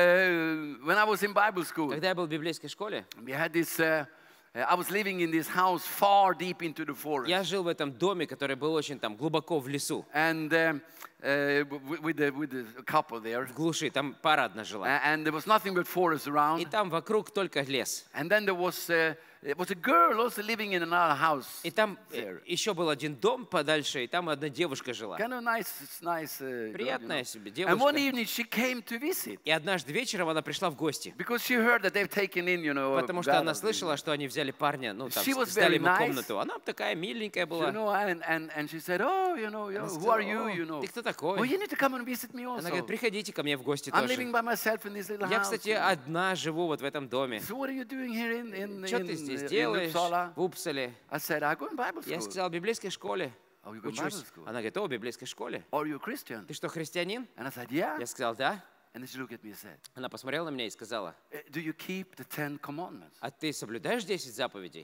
uh, when I was in Bible school. Когда я был в библейской школе, We had this. Uh, uh, I was living in this house far deep into the forest, я жил в этом доме, который был очень там глубоко в лесу, and um, uh, w- with the, with the couple there, в глуши. Там пара одна жила. A- and there was nothing but forest around. И там вокруг только лес. And then there was uh, there was a girl also living in another house И там there. еще был один дом подальше, и там одна девушка жила. Kind of nice, nice. Uh, girl, you Приятная know. себе And one девушка. evening she came to visit И однажды вечером она пришла в гости, because she heard that they've taken in, you know, a потому что она brother. слышала, что они взяли парня, ну там She was сдали very ему nice. комнату. Она такая миленькая You была. know, and, and, and she said, oh, you know, you know, Она who сказала, are you, «О, you know? ты кто Oh, такой? you need to come and visit me Она also. говорит, приходите ко мне в гости I'm тоже. living by myself in this little Я, house. кстати, одна живу вот в этом доме. So what are you doing here in, in, Что in, ты здесь in делаешь Uppsala? в Упсале? I said, I go in Bible Я school. сказал, в библейской школе Oh, you go in Bible учусь. school? Она говорит, о, в библейской школе. Are you a Christian? Ты что, христианин? And I said, yeah. Я сказал, да. And then she looked at me and said, Она посмотрела на меня и сказала, "Uh, do you keep the Ten Commandments? а ты соблюдаешь десять заповедей?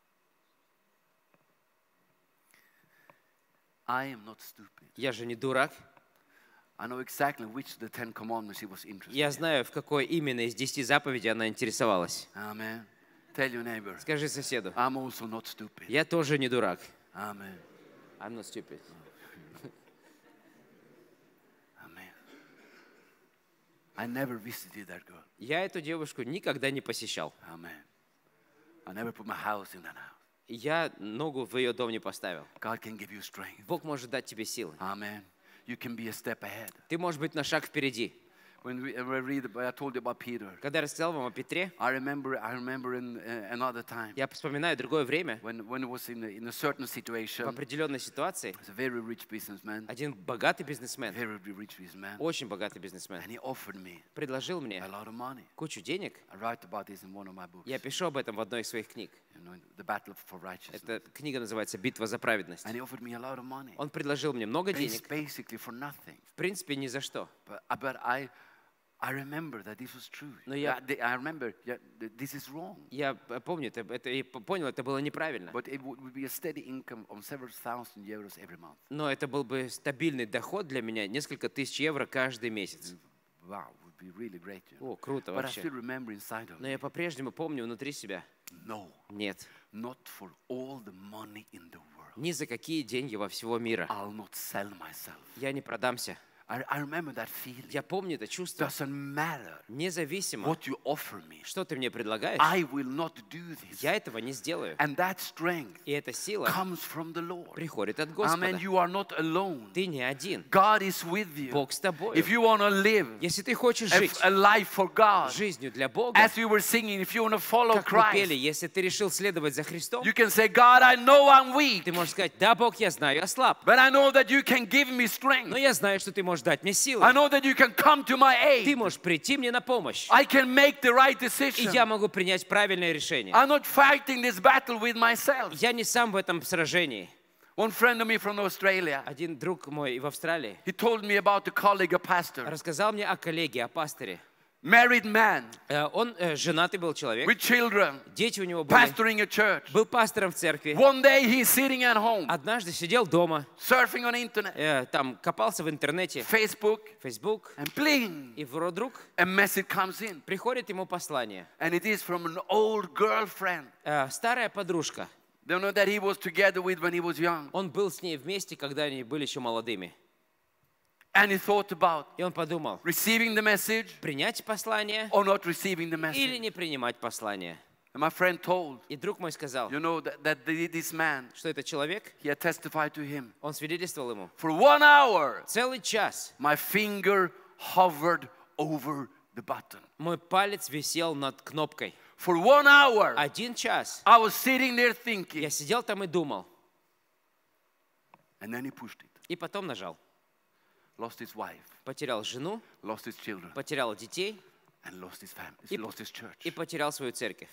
I am not stupid. Я же не дурак. I know exactly which of the Ten Commandments she was interested Я in. знаю, в какой именно из десяти заповедей она интересовалась. Amen. Tell your neighbor, Скажи соседу, I'm also not stupid. я тоже не дурак. Amen. I'm not stupid. Amen. I never visited that girl. Я эту девушку никогда не посещал. Amen. I never put my house in that house. Я ногу в ее дом не поставил. God can give you strength. Бог может дать тебе силы. Amen. You can be a step ahead. Ты можешь быть на шаг впереди. When we, when I read, I told you about Peter. Когда я рассказал вам о Петре, I remember, I remember in uh, another time я вспоминаю другое время, when when it was in a, in a certain в situation. определенной ситуации, He's a very rich businessman, один богатый бизнесмен, very rich businessman, очень богатый бизнесмен, and he offered me предложил мне a lot of money. кучу денег. I write about this in one of my books. Я пишу об этом в одной из своих книг. You know, the battle for righteousness. Эта книга называется «Битва за праведность». And he offered me a lot of money. Он предложил мне много Bas- денег, Basically for nothing. в принципе, ни за что. But, uh, but I, I remember that this was true. Но я- I, I remember yeah, th- this is wrong. Я помню это, это и понял, это было неправильно. But it would would be a steady income of several thousand euros every month. Но это был бы стабильный доход для меня, несколько тысяч евро каждый месяц. Wow, would be really great. You know? О, круто But I вообще. still remember inside of Но me. я по-прежнему помню внутри себя. No, Нет, not for all the money in the world. ни за какие деньги во всего мира. I'll not sell myself. Я не продамся. I, I remember that feeling. Я помню это чувство. Doesn't matter Независимо, what you offer me. что ты мне предлагаешь, I will not do this. я этого не сделаю. And that strength И эта сила comes from the Lord. приходит от Amen. Господа. You are not alone. Ты не один. God is with you. Бог с тобой. If you want to live Если ты хочешь a, жить a life for God, жизнью для Бога, as we were singing, if you want to follow как мы пели, Christ, если ты решил следовать за Христом, you can say, God, I know I'm weak, ты можешь сказать: да, Бог, я знаю, я слаб, but I know that you can give me но strength. я знаю, что ты можешь дать мне силы. I know that you can come to my Ты aid. можешь прийти мне на помощь, I can make the right и decision. я могу принять правильное решение. I'm not fighting this battle with myself. Я не сам в этом сражении. One friend of me from Australia, Один друг мой в Австралии he told me about a colleague, a pastor, рассказал мне о коллеге, о пасторе. married man Э, Он э, женатый был человек, with children, дети у него были, pastoring a church. был пастором в церкви. One day he's sitting at home, Однажды сидел дома, surfing on internet, э, там копался в интернете, Facebook, Facebook, and bling, и вдруг a message comes in. приходит ему послание. And it is from an old girlfriend. Э, Старая подружка. They know that he was together with when he was young. Он был с ней вместе, когда они были еще молодыми. And he thought about И он подумал, receiving the message принять послание or not receiving the или message. не принимать послание. And my friend told, И друг мой сказал, you know, that, that the- this man, что этот человек, he had testified to him. он свидетельствовал ему. For one hour, Целый час my finger hovered over the button. мой палец висел над кнопкой. For one hour, Один час I was sitting there thinking, я сидел там и думал. and then he pushed it. И потом нажал. Lost his wife, Потерял жену, lost his children, потерял детей and lost his family, И- lost his church. и потерял свою церковь.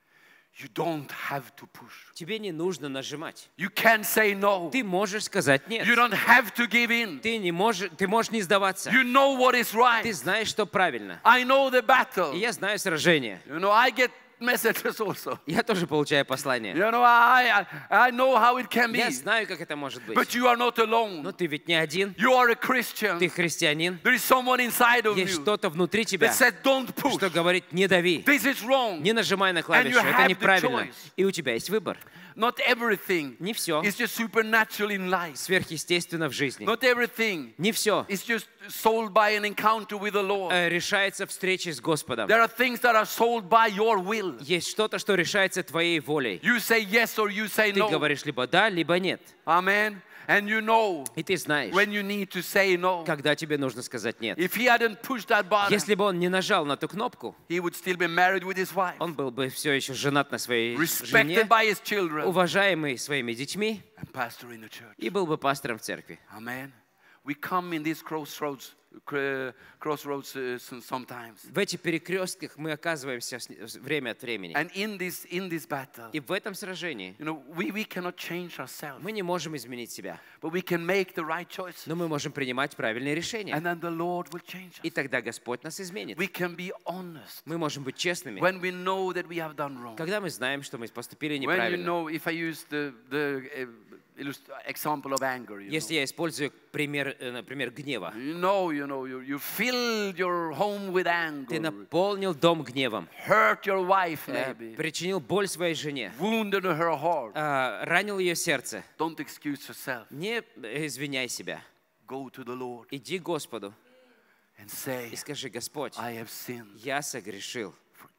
You don't have to push. Тебе не нужно нажимать. You can say no. Ты можешь сказать нет. You don't have to give in. Ты не можешь, ты можешь не сдаваться. You know what is Ты right. знаешь, что правильно. I know the battle. И я знаю сражение. You know, I get messages also. Я тоже получаю послание. You know, I, I, I know how it can be. Я знаю, как это может быть. But you are not Но alone. ты ведь не один. You are a Christian. Ты христианин. There is someone inside of Есть you что-то внутри тебя, that says, don't push. что говорит: не дави, This is wrong. не нажимай на And клавишу, you это have the неправильно. choice. И у тебя есть выбор. Not everything Не все is just supernatural in life. сверхъестественно в жизни. Not everything Не все is just solved by an encounter with the Lord. решается встречей с Господом. There are things that are solved by your will. Есть что-то, что решается твоей волей. You say yes or you say Ты no. говоришь либо да, либо нет. Amen. And you know И ты знаешь, when you need to say no. когда тебе нужно сказать нет. If he hadn't pushed that button, Если бы он не нажал на ту кнопку, he would still be married with his wife, он был бы все еще женат на своей respected жене, by his children, уважаемый своими детьми, and pastor in the church. и был бы пастором в церкви. Amen. We come in these crossroads, cr- crossroads uh, some- sometimes. В этих перекрестках мы оказываемся с- с- время от времени. And in this, in this battle, И в этом сражении you know, we, we cannot change ourselves, мы не можем изменить себя, but we can make the right choice. но мы можем принимать правильные решения. And then the Lord will change И us. тогда Господь нас изменит. We can be honest Мы можем быть честными, when we know that we have done wrong. когда мы знаем, что мы поступили When you неправильно. know, if I use the, the uh, illust- example of anger, you Если know. я использую пример, э, например, гнева. You know, you know, you, you filled your home with Ты anger, наполнил дом гневом, hurt your wife э, maybe, причинил боль своей жене, wounded her heart. э, ранил ее сердце. Don't excuse yourself. Не извиняй себя. Go to the Lord Иди к Господу and say, и скажи: Господь, I have sinned. я согрешил, Forgive me.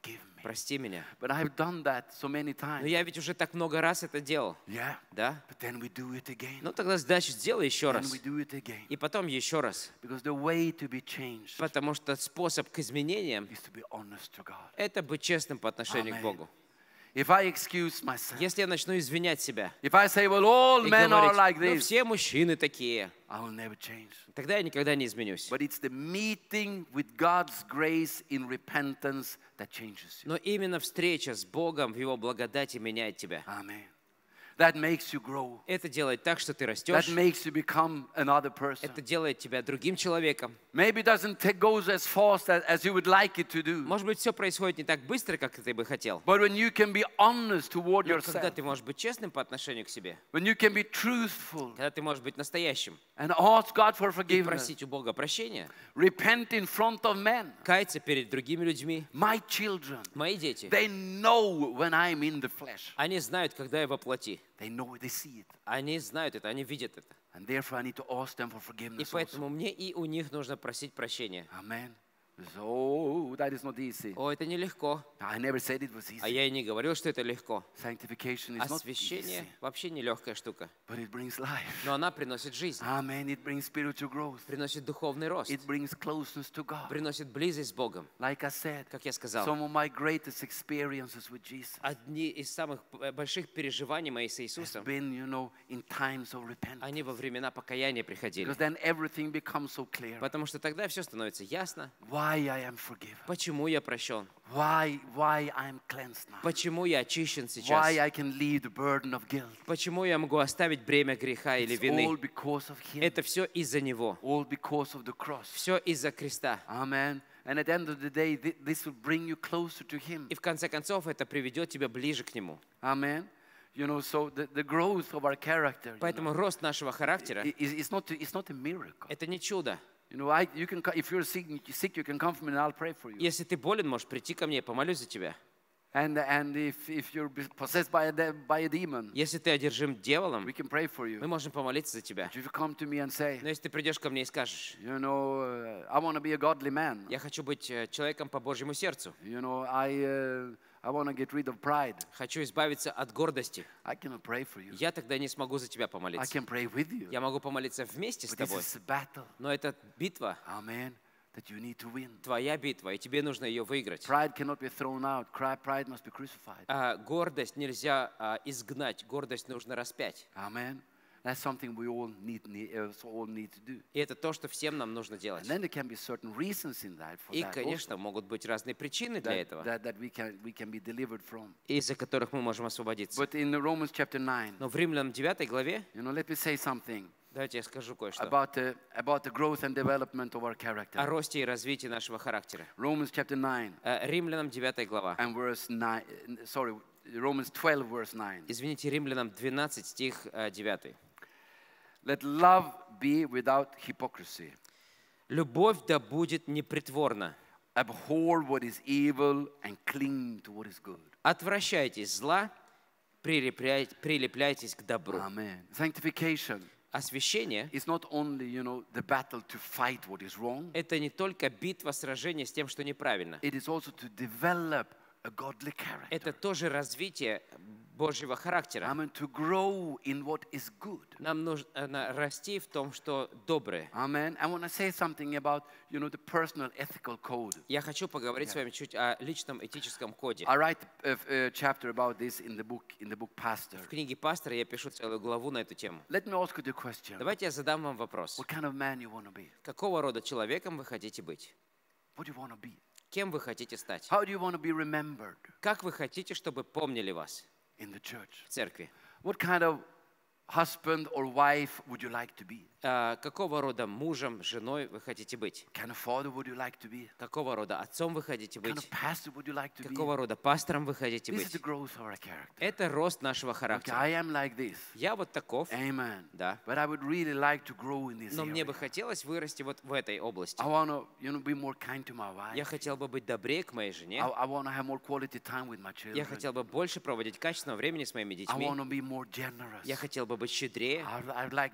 прости меня. But I've done that so many Но times. я ведь уже так много раз это делал, Yeah. да? But then we do it again. Ну тогда, значит, сделай еще Then раз. we do it again. И потом еще раз. Because the way to be changed Потому что способ к изменениям is to be honest to God. – это быть честным по отношению к Amen. Богу. If I excuse myself, Если я начну извинять себя if I say, well, all и men are говорить, like ну this, все мужчины такие, I will never change. тогда я никогда не изменюсь. But it's the meeting with God's grace in repentance that changes you. Но именно встреча с Богом в Его благодати меняет тебя. Amen. That makes you grow. Это делает так, что ты That растешь. makes you become another person. Это делает тебя другим человеком. Maybe it doesn't take, goes as fast as, as you would like it to do. Может быть, все происходит не так быстро, как ты бы хотел. But when you can be honest toward Но когда yourself, ты можешь быть честным по отношению к себе, when you can be truthful когда ты можешь быть настоящим and ask God for и forgiveness, просить у Бога прощения, repent in front of men. каяться перед другими людьми. My children, Мои дети, they know when I'm in the flesh. они знают, когда я во плоти. They know, they see it. Они знают это, они видят это. And therefore I need to ask them for И forgiveness also. поэтому мне и у них нужно просить прощения. Amen. So that is not easy. О, это нелегко. I never said it was А easy. я и не говорил, что это легко. Sanctification is not Освящение easy, вообще нелегкая штука. but it brings life. Но она приносит жизнь, Amen. It brings spiritual growth. приносит духовный рост, It brings closeness to God. приносит близость с Богом. Like I said, Как я сказал, some of my greatest experiences with Jesus одни из самых больших переживаний моих с has Иисусом, been, you know, in times of repentance. они во времена покаяния приходили. Because then everything becomes so clear. Потому что тогда все становится ясно, Why I am forgiven. почему я прощен, Why, why I am cleansed now. почему я очищен Why сейчас, I can leave the burden of guilt. почему я могу оставить бремя греха или It's all вины. because of Him. Это все из-за Него, All because of the cross. все из-за креста. Amen. And at the end of the day, thi- this will bring you closer to Him. И в конце концов это приведет тебя ближе к Нему. Amen. You know, so the, the growth of our character, you know, Поэтому рост нашего характера i- is, is not, it's not a miracle. – это не чудо. You know, I, you can, co- if you're sick, sick, you can come to me and I'll pray for you. Если ты болен, можешь прийти ко мне, я помолюсь за тебя. And, and if, if you're be- possessed by a, de- by a demon, Если ты одержим дьяволом, we can pray for you. мы можем помолиться за тебя. But if you come to me and say, Но если ты придешь ко мне и скажешь, you know, uh, I want to be a godly man. я хочу быть э, человеком по Божьему сердцу, You know, I, uh, I want to get rid of pride. хочу избавиться от гордости, I cannot pray for you. я тогда не смогу за тебя I помолиться. can pray with you. Я могу помолиться вместе с But this тобой, is a battle. но это битва, Amen. That you need to win. твоя битва, и тебе нужно ее выиграть. Pride cannot be thrown out. Cry- Pride must be crucified. А гордость нельзя а, изгнать, гордость нужно распять. Amen. That's something we all need, need, uh, so all need to do. И это то, что всем нам нужно делать. And then there can be certain reasons in that for И, that конечно, also, могут быть разные причины для that, этого, that, that we can we can be delivered from. из-за которых мы можем освободиться. But in Romans chapter nine, Но в Римлянам девятой главе, you know, let me say something давайте я скажу кое-что about the about the growth and development of our о character. росте и развитии нашего характера. Romans chapter nine Э, Римлянам девятая глава. and verse nine. Sorry, Romans twelve verse nine. Извините, Римлянам двенадцать, стих э, девятый. Let love be without hypocrisy. «Любовь да будет непритворна. Abhor what is evil and cling to what is good. Отвращайтесь зла, прилепляй- прилепляйтесь к добру». Amen. Sanctification Освящение is not only, you know, the battle to fight what is wrong. – это не только битва, сражение с тем, что неправильно. It is also to develop a godly character. Это тоже развитие Божьего характера. Amen. To grow in what is good. Нам нужно расти в том, что доброе. Amen. I want to say something about, you know, the personal ethical code. Я хочу поговорить с вами чуть о личном этическом коде. I write a, a chapter about this in the book in the book Pastor. В книге пастора я пишу целую главу на эту тему. Let me ask you the question. Давайте я задам вам вопрос. What kind of man you want to be? Какого рода человеком вы хотите быть? What do you want to be? Кем вы хотите стать? How do you want to be remembered Как вы хотите, чтобы помнили вас in the church? в церкви? What kind of husband or wife would you like to be? А, какого рода мужем, женой вы хотите быть? What kind of father would you like to be? Какого рода отцом вы хотите What kind быть? of pastor would you like to be? Какого рода пастором вы хотите This is the быть? growth of our character. Это рост нашего Okay, характера. I am like this. Я вот таков, Amen. да. But I would really like to grow in this Но мне бы area. хотелось вырасти вот в этой области. I want to, you know, be more kind to my Я wife. хотел бы быть добрее к моей I, жене. I want to have more quality time with my Я children. хотел бы больше проводить качественного времени с моими I детьми. want to be more generous. Я хотел бы быть щедрее. I'd, I'd like, you know,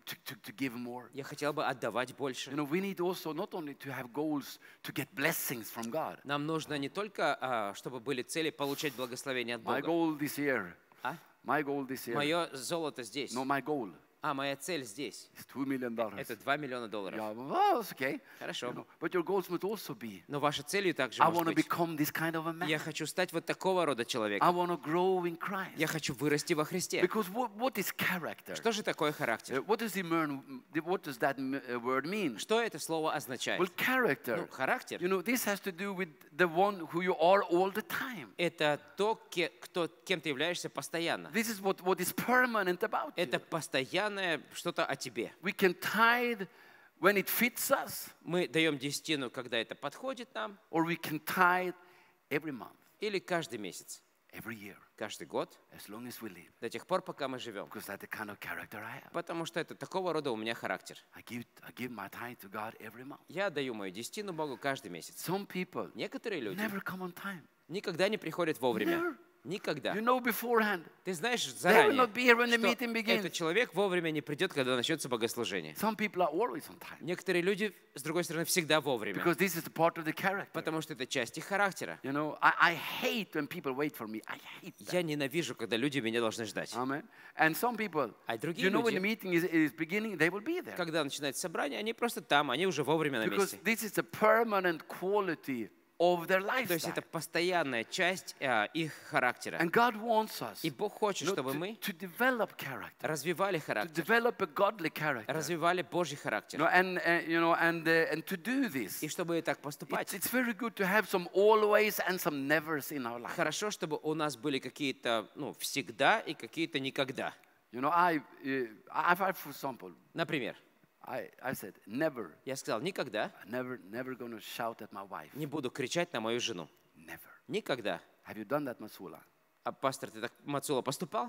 to, to, to give more. Я хотел бы отдавать больше. You know, we need also not only to have goals to get blessings from God. Нам нужно не только, а, чтобы были цели получать благословение от My Бога. goal this year, А? my goal this year, Мое золото здесь. no, my goal А моя цель здесь. is two million dollars. Это два миллиона долларов. Yeah, well, that's okay. Хорошо. You know, but your goals must also be, Но вашей целью также I может want to быть: become this kind of a man. я хочу стать вот такого рода I человеком. want to grow in Christ. Я хочу вырасти во Христе. Because what, what is character? Что же такое характер? Uh, What does, the mean, what does that m- uh, word mean? Что это слово означает? Well, character, Ну, характер you know, this has to do with the one who you are all the time. — это то, ке- кто, кем ты являешься постоянно. This is what, what is permanent about you. Это постоянное что-то о тебе. We can tithe when it fits us, Мы даем десятину, когда это подходит нам, or we can tithe every month, или каждый месяц, every year, каждый год, as long as we live. до тех пор, пока мы живем. Because that's the kind of character I have. Потому что это такого рода у меня характер. I give, I give my tithe to God every month. Я даю мою десятину Богу каждый месяц. Some people Некоторые люди never come on time. никогда не приходят вовремя. Never. Никогда. You know beforehand. Ты знаешь They will заранее, not be here when the что meeting begins. этот человек вовремя не придет, когда начнется богослужение. Some people are always on time. Некоторые люди, с другой стороны, всегда вовремя, Because this is the part of the character. потому что это часть их характера. You know, I, I hate when people wait for me. I hate that. Я ненавижу, когда люди меня должны ждать. Amen. And some people, А другие you know, when the люди, meeting is, is beginning, they will be there. когда начинается собрание, они просто там, они уже вовремя на Because месте. this is a permanent quality of their То есть это lifestyle. постоянная часть а, их характера. And God wants us И Бог хочет, you know, чтобы to, мы to develop character, развивали to характер, develop a godly character. развивали Божий You характер. know, and, uh, you know, and, uh, and to do this, И чтобы так it's, поступать, it's very good to have some always and some nevers in our life. хорошо, чтобы у нас были какие-то, ну, всегда и какие-то никогда. You know, I, uh, I've, I've, for example, Например, I, I said, never, я сказал: никогда never, never going to shout at my wife. не буду кричать на мою жену. Never. Никогда. Have you done that, Masula? А пастор, ты так, Мацула, поступал?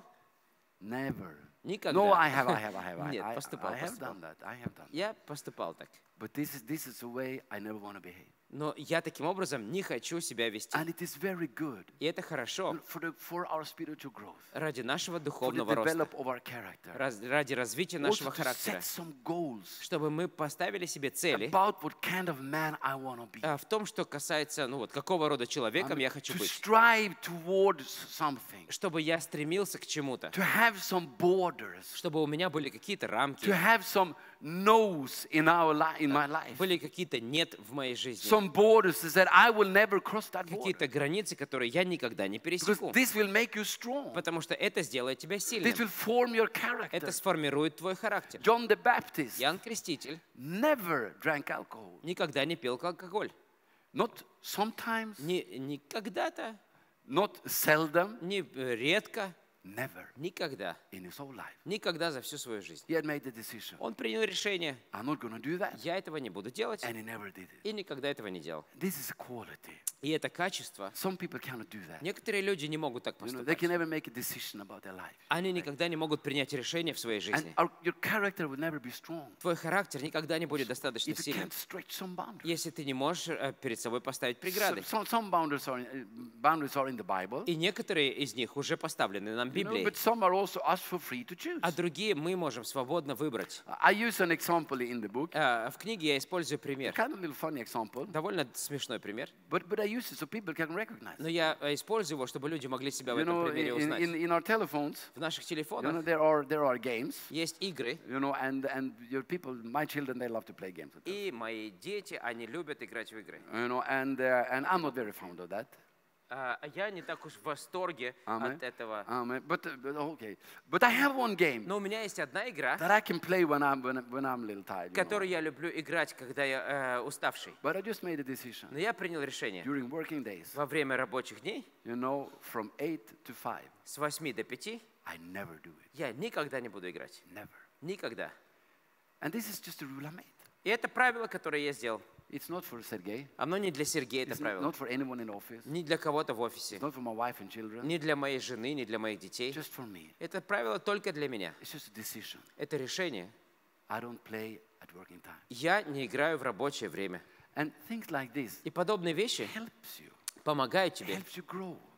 Never. Никогда. No, I have, I have, I have. I, Нет, I, поступал, I have поступал. done that. I have done that. Я поступал так. But this is, this is the way I never want to behave. Но я таким образом не хочу себя вести. And it is very good И это хорошо for, the, for our spiritual growth, ради нашего for the духовного роста, develop of our character. раз- ради развития Also нашего to характера, set some goals чтобы мы поставили себе цели about what kind of man I want to be. а, в том, что касается, ну вот, какого рода человеком я хочу To быть. strive towards something. Чтобы я стремился к чему-то. To have some borders. Чтобы у меня были какие-то To рамки, have some no's in our li- in my life. были какие-то нет в моей жизни. Some borders that I will never cross that border. Какие-то границы, которые я никогда не Because пересеку. this will make you strong. Потому что это сделает тебя This сильным. will form your character. Это сформирует твой характер. John the Baptist Иоанн Креститель never drank alcohol. никогда не пил алкоголь. Not sometimes, Не, не когда-то, not seldom, не э, редко, never никогда. in his whole life. Никогда за всю свою жизнь. He had made the decision. Он принял решение: I'm not going to do that. я этого не буду делать, And he never did it. и никогда этого не делал. This is a quality. И это качество. Some people cannot do that. Некоторые люди не могут так You know, they поступать. can never make a decision about their life. Они никогда не могут принять решение в своей And жизни. our, your character will never be strong Твой характер никогда не будет достаточно if you сильным, can't stretch some boundaries. если ты не можешь э, перед собой поставить So, преграды. some, some boundaries are in, uh, boundaries are in the Bible, И некоторые из них уже поставлены нам you know, Библией, but some are also us for free to choose. а другие мы можем свободно выбрать. I use an example in the book, Э, В книге я использую a пример, kind of little funny example, довольно смешной пример, but, but I use it so people can recognize. но я э, использую его, чтобы люди могли себя в You этом know, примере in, узнать. in, in our telephones, В наших you know, телефонах there are there are games, есть игры, you know, and and your people, my children, they love to play games. и мои дети, они любят играть в игры. You know, and uh, and I'm not very fond of that. А я не так уж в восторге Amen. от этого. Um, but, uh, but okay, but I have one game Но у меня есть одна игра, that I can play when I'm when, I- when I'm a little tired. You know. которую я люблю играть, когда я э, уставший. But I just made a decision Но я принял решение during working days. во время рабочих дней You know, from eight to five, с восьми до пяти I never do it. я никогда не буду играть. Never. Никогда. And this is just a rule I made. И это правило, которое я сделал. It's not for Sergey. Оно не для Сергея, это It's not, правило. not for anyone in office. Не для кого-то в офисе. It's not for my wife and children. Не для моей жены, не для моих детей. Just for me. Это правило только для меня. It's just a decision. Это решение. I don't play at working time. Я не играю в рабочее время. And things like this И подобные вещи helps you, помогают тебе, helps you grow.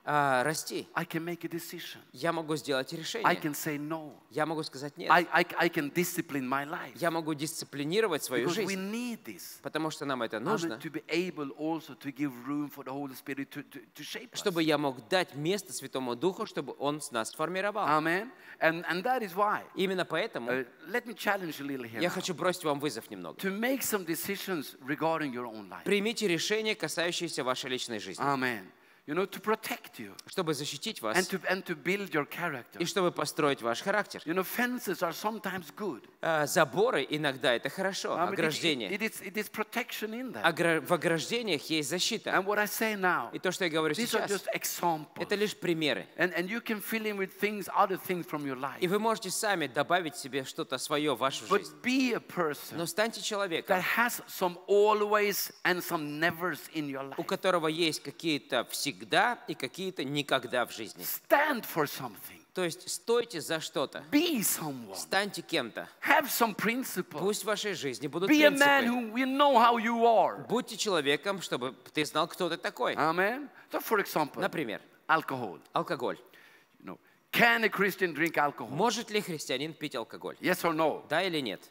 а, расти. I can make a decision. Я могу сделать I решение. can say no. Я могу сказать нет. I, I, I can discipline my life. Я могу дисциплинировать свою Because we жизнь, need this. потому что нам это I mean, нужно, to be able also to give room for the Holy Spirit to, to, to shape us. чтобы я мог дать место Святому Духу, чтобы Он с нас сформировал. Amen. And, and that is why. Именно поэтому Uh, let me challenge you a little here. я now. хочу бросить вам вызов немного. To make some decisions regarding your own life. Примите решения, касающиеся вашей личной жизни, Amen. You know, to protect you чтобы защитить and вас to, and to build your character. и чтобы построить ваш характер. You know, fences are sometimes good. А, Заборы иногда это хорошо, I mean, it, ограждения. it, is, it is protection in that. Огра- В ограждениях есть защита. And what I say now, И то, что я говорю these are сейчас, just examples. это лишь примеры. And, and you can fill in with things, other things from your life. И вы можете сами добавить себе что-то свое в вашу жизнь. But be a person Но станьте человеком, that has some always and some nevers in your у life. которого есть какие-то всегда и какие-то никогда в жизни. Stand for something. То есть стойте за что-то, Be someone. станьте кем-то. Have some principles. Пусть в вашей жизни будут Be a man принципы. who we know how you are. Будьте человеком, чтобы ты знал, кто ты такой. Amen. So, for example, Например, alcohol. алкоголь. You know, can a Christian drink alcohol? Может ли христианин пить алкоголь? Yes or no? Да или нет?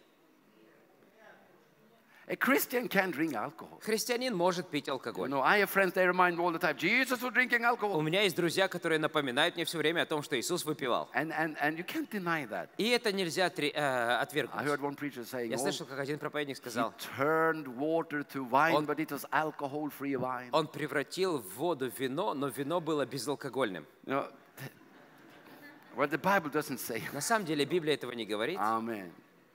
A Christian can drink alcohol. Христианин может пить You алкоголь. know, I have friends, they remind me all the time, Jesus was drinking У alcohol. меня есть друзья, которые напоминают мне все время о том, что Иисус выпивал. And, and, and you can't deny that. И это нельзя отри- э, I отвергнуть. heard one preacher saying, Я oh, слышал, как один проповедник he сказал, turned water to wine, Он- but it was alcohol-free wine. он превратил в воду вино, но вино было безалкогольным. You know, what the Bible doesn't say. На самом деле Библия этого не говорит. Amen.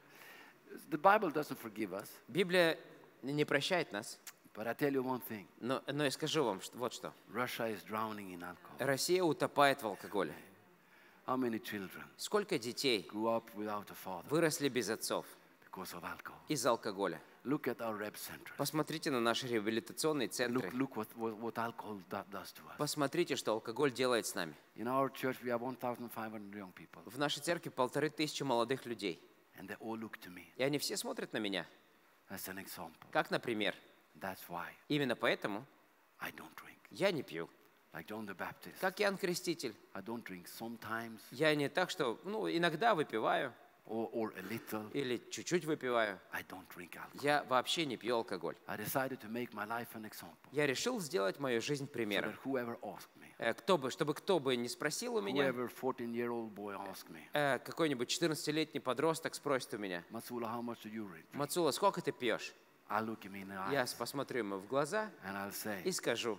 The Bible doesn't forgive us. Библия не прощает нас. But I tell you one thing. Но, но я скажу вам что- вот что. Russia is drowning in alcohol. Россия утопает в алкоголе. How many children Сколько детей grew up without a father выросли без отцов because of alcohol? из-за алкоголя? Look at our rep centers. Посмотрите на наши реабилитационные центры. Look, look what, what, what alcohol do- does to us. Посмотрите, что алкоголь делает с нами. In our church, we have one thousand five hundred young people, В нашей церкви полторы тысячи молодых людей. and they all look to me И они все смотрят на меня. as an example. Как, например, That's why именно поэтому I don't drink. я не пью. Like John the Baptist, Как Иоанн Креститель. I don't drink sometimes Я не так, что ну, иногда выпиваю or, or a little. или чуть-чуть выпиваю. I don't drink alcohol. Я вообще не пью алкоголь. I decided to make my life an example Я решил сделать мою жизнь so примером. that whoever asked me, Э, Кто бы, чтобы кто бы не спросил у меня, whoever fourteen-year-old boy asked me, э, какой-нибудь четырнадцатилетний подросток спросит у меня, Matsula, how much do you drink? Мацула, сколько ты пьешь? I'll look him in the Я eyes посмотрю ему в глаза and I'll say, и скажу,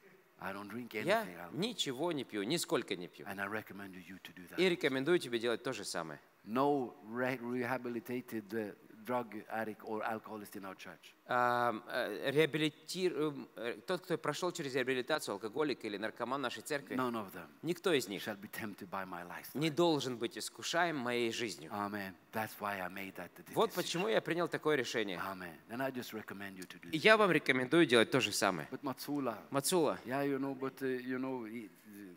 I don't drink я anything else. ничего не пью, нисколько не пью. And I recommend you to do И that. рекомендую тебе делать то же самое. No re- rehabilitated uh, drug addict or alcoholist in our church. А, э, реабилитир- э, Тот, кто прошел через реабилитацию, алкоголик или наркоман нашей церкви, None of them никто из них shall be tempted by my lifestyle. не должен быть искушаем моей жизнью. Amen. That's why I made that Вот decision. почему я принял такое решение. Amen. And I just recommend you to do И it. я вам рекомендую делать то же самое. But Matsula, Мацула, yeah, you know, but uh, you know, it-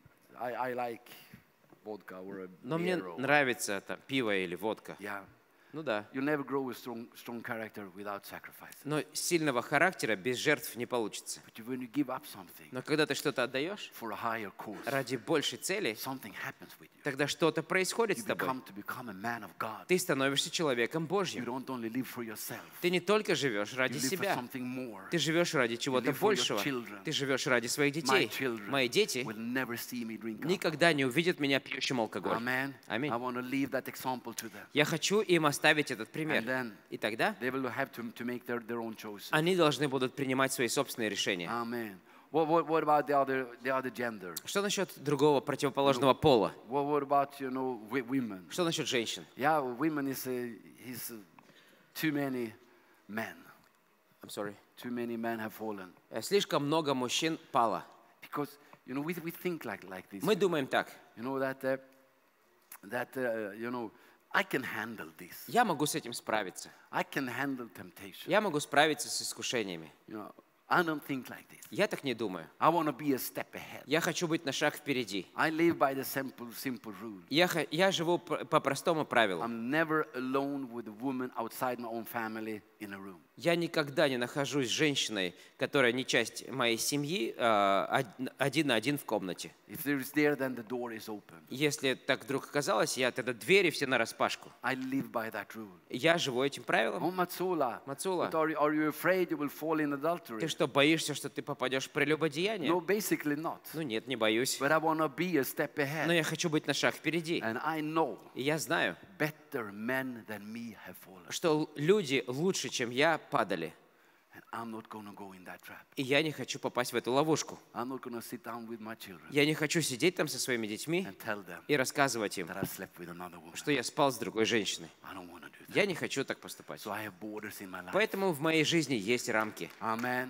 I, I like vodka or a но мне beer or, нравится там пиво или водка. yeah. Ну да. You'll never grow a strong, strong character without sacrifice. Но сильного характера без жертв не получится. But you- when you give up something Но когда ты что-то отдаешь for a higher cause, ради большей цели, something happens with you. тогда что-то происходит You с тобой. become to become a man of God. Ты становишься человеком You Божьим. don't only live for yourself. Ты не только живешь You ради live for себя, something more. ты живешь ради чего-то live for your большего. children. Ты живешь ради своих My детей. children Мои дети will never see me drink alcohol. никогда не увидят меня пьющим алкоголь. Amen. Аминь. I want to leave that example to them. Я хочу им оставить этот пример. And then И тогда they will have to, to make their, their own choices. они должны будут принимать свои собственные решения. Amen. What, what, what about the other, the other gender? Что насчет другого противоположного пола? What, what about, you know, wi- women? Что насчет женщин? Yeah, women is, a, is a, too many men. I'm sorry. Too many men have fallen. Э, Слишком много мужчин пало. Because, you know, we, we think like, like this. Мы думаем так. You know, that, uh, that uh, you know, I can handle this. Я могу с этим справиться. I can handle temptation. Я могу справиться с искушениями. You know, I don't think like this. Я так не думаю. I want to be a step ahead. Я хочу быть на шаг впереди. I live by the simple, simple rule. Я, х- я живу п- по простому правилу. I'm never alone with a woman outside my own family in a room. Я никогда не нахожусь с женщиной, которая не часть моей семьи, а, од- один на один в комнате. If there is there, then the door is open. Если так вдруг оказалось, я тогда двери все нараспашку. I live by that rule. Я живу этим правилом. Oh, Matsula. Мацула, But are you, are you afraid you will fall in ты adultery? что, боишься, что ты попадешь в прелюбодеяние? No, basically not. Ну нет, не боюсь. But I want to be a step Но ahead. я хочу быть на шаг впереди. And I know И я знаю, better men than me have fallen. что люди лучше, чем я, падали. And I'm not going to go in that trap. И я не хочу попасть в эту ловушку. I'm not going to sit down with my children Я не хочу сидеть там со своими детьми and tell them и рассказывать им, that I slept with another woman. что я спал с другой женщиной. I don't want to do that. Я не хочу так поступать. So I have borders in my life. Поэтому в моей жизни есть рамки. Amen.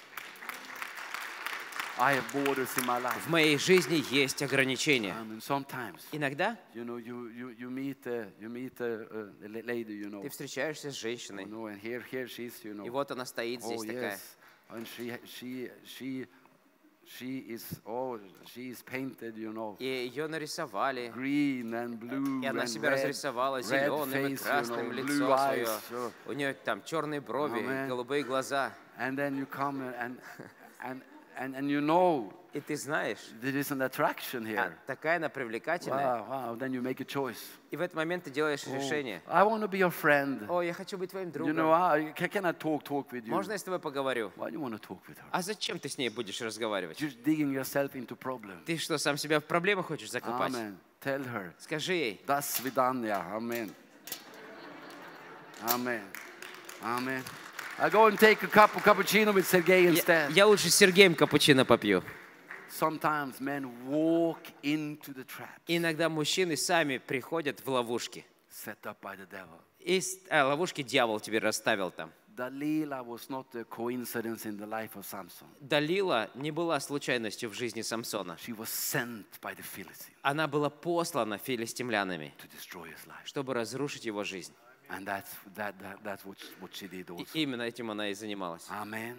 I have borders in my life. В моей жизни есть ограничения. I mean, sometimes, Иногда you know, you, you, you meet, uh, you meet uh, uh, a la- lady, you know, ты встречаешься с you женщиной, know, and here, here she's, you know, и вот она стоит oh здесь такая. yes, and she, she, she, she is, oh, she is painted, you know, И ее нарисовали. green and blue И она and себя red, разрисовала red зеленым и face, you красным, know, лицо blue свое. eyes, so- У нее там черные брови, Amen. голубые глаза. and then you come and, and, and, and you know И ты знаешь, there is an attraction а, here. такая она привлекательная. Wow, wow, then you make a choice. И в этот момент ты делаешь Oh, решение. I want to be your friend. О, я хочу быть твоим You другом. know, I, can, can I talk, talk with you? Можно я с тобой поговорю? Why do you want to talk with her? А зачем ты с ней будешь разговаривать? Just digging yourself into problems. Ты что, сам себя в проблемы хочешь закопать? Amen. Tell her. Скажи ей. До свидания. Amen. Amen. Amen. I go and take a cup of cappuccino with Sergey Я, instead. я лучше с Сергеем капучино попью. Sometimes men walk into the trap Иногда мужчины сами приходят в ловушки. set up by the devil. И с- а, ловушки дьявол тебе расставил там. Dalila was not a coincidence in the life of Samson. Далила не была случайностью в жизни Самсона. She was sent by the Philistines Она была послана филистимлянами, to destroy his life. чтобы разрушить его жизнь. And that's, that, that, that's what, what she did И also. именно этим она и занималась. Amen.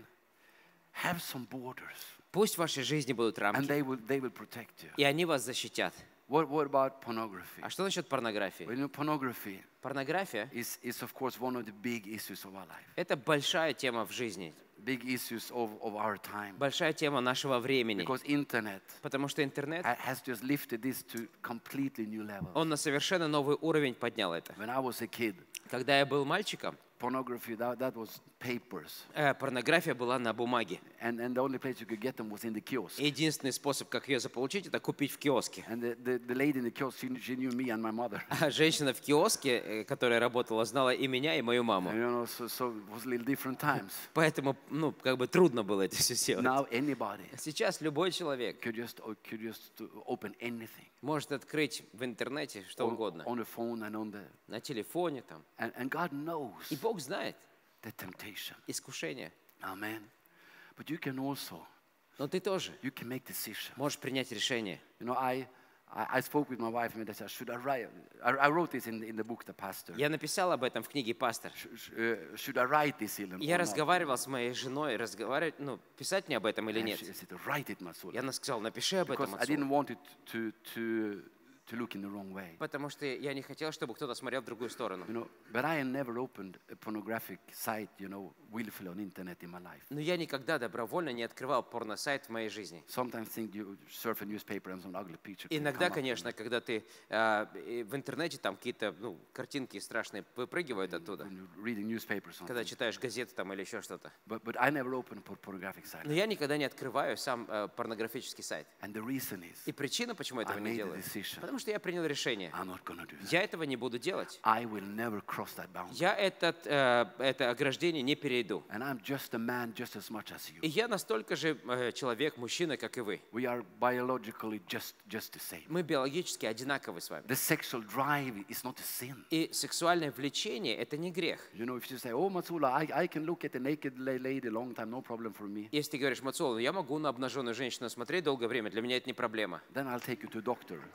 Have some borders. Пусть в вашей жизни будут And рамки, they will, they will protect you. и они вас защитят. What, what about pornography? А что насчет порнографии? Well, you know, pornography Порнография is, is, of course, one of the big issues of our life. – это большая тема в жизни, Big issues of, of our time. большая тема нашего времени, Because internet потому что интернет, ha- has just lifted this to completely new level. он на совершенно новый уровень поднял это. When I was a kid, Когда я был мальчиком, pornography, that, that was papers. э, порнография была на бумаге. And, and the only place you could get them was in the kiosk. Единственный способ, как ее заполучить, это купить в киоске. And the, the, the lady in the kiosk, she, she knew me and my mother. А женщина в киоске, э, которая работала, знала и меня, и мою маму. And, you know, so, so it was little different times. Поэтому, ну, как бы трудно было это все сделать. Now anybody Сейчас любой человек could just, uh, could just open anything может открыть в интернете что on, угодно. on the phone and on the... На телефоне там. And, and God knows И Бог знает the temptation. искушение. Amen. But you can also, Но ты тоже you can make decisions. можешь принять решение. You know, I, I, I spoke with my wife and I said, should I write? I, I wrote this in the, in the book, The Pastor. Я написал об этом в книге «Пастор». Sh- sh- uh, should I write this, Ilan? Я or not? разговаривал с моей женой, разговаривать, ну, писать мне об этом или And нет. she said, write it, Masood. Я она сказала, напиши об Because этом I отцу. didn't want it to, to, to look in the wrong way. Потому что я не хотел, чтобы кто-то смотрел в другую сторону. You know, but I never opened a pornographic site, you know, willfully on internet in my life. Но я никогда добровольно не открывал порносайт в моей жизни. Sometimes think you surf a newspaper and some ugly picture. can Иногда, come up. конечно, когда ты а, и в интернете там какие-то ну, картинки страшные выпрыгивают оттуда, When you're reading newspapers or когда something. читаешь газеты там или еще что-то. But, but I never opened a por- pornographic site. Но я никогда не открываю сам э, порнографический сайт. And the reason is, И причина, почему я этого I не made a делаю, decision. потому что я принял решение. I'm not going to do that. Я этого не буду делать. I will never cross that boundary. Я этот, э, это ограждение не перейду. And I'm just a man just as much as И you. я настолько же э, человек, мужчина, как и вы. We are biologically just, just the same. Мы биологически одинаковы с вами. The sexual drive is not a sin. И сексуальное влечение – это не грех. You know, if you say, oh, Matsula, I, I can look at a naked la- lady a long time, no problem for me, Если ты говоришь, Мацула, я могу на обнаженную женщину смотреть долгое время, для меня это не проблема. then I'll take you to a doctor. Тогда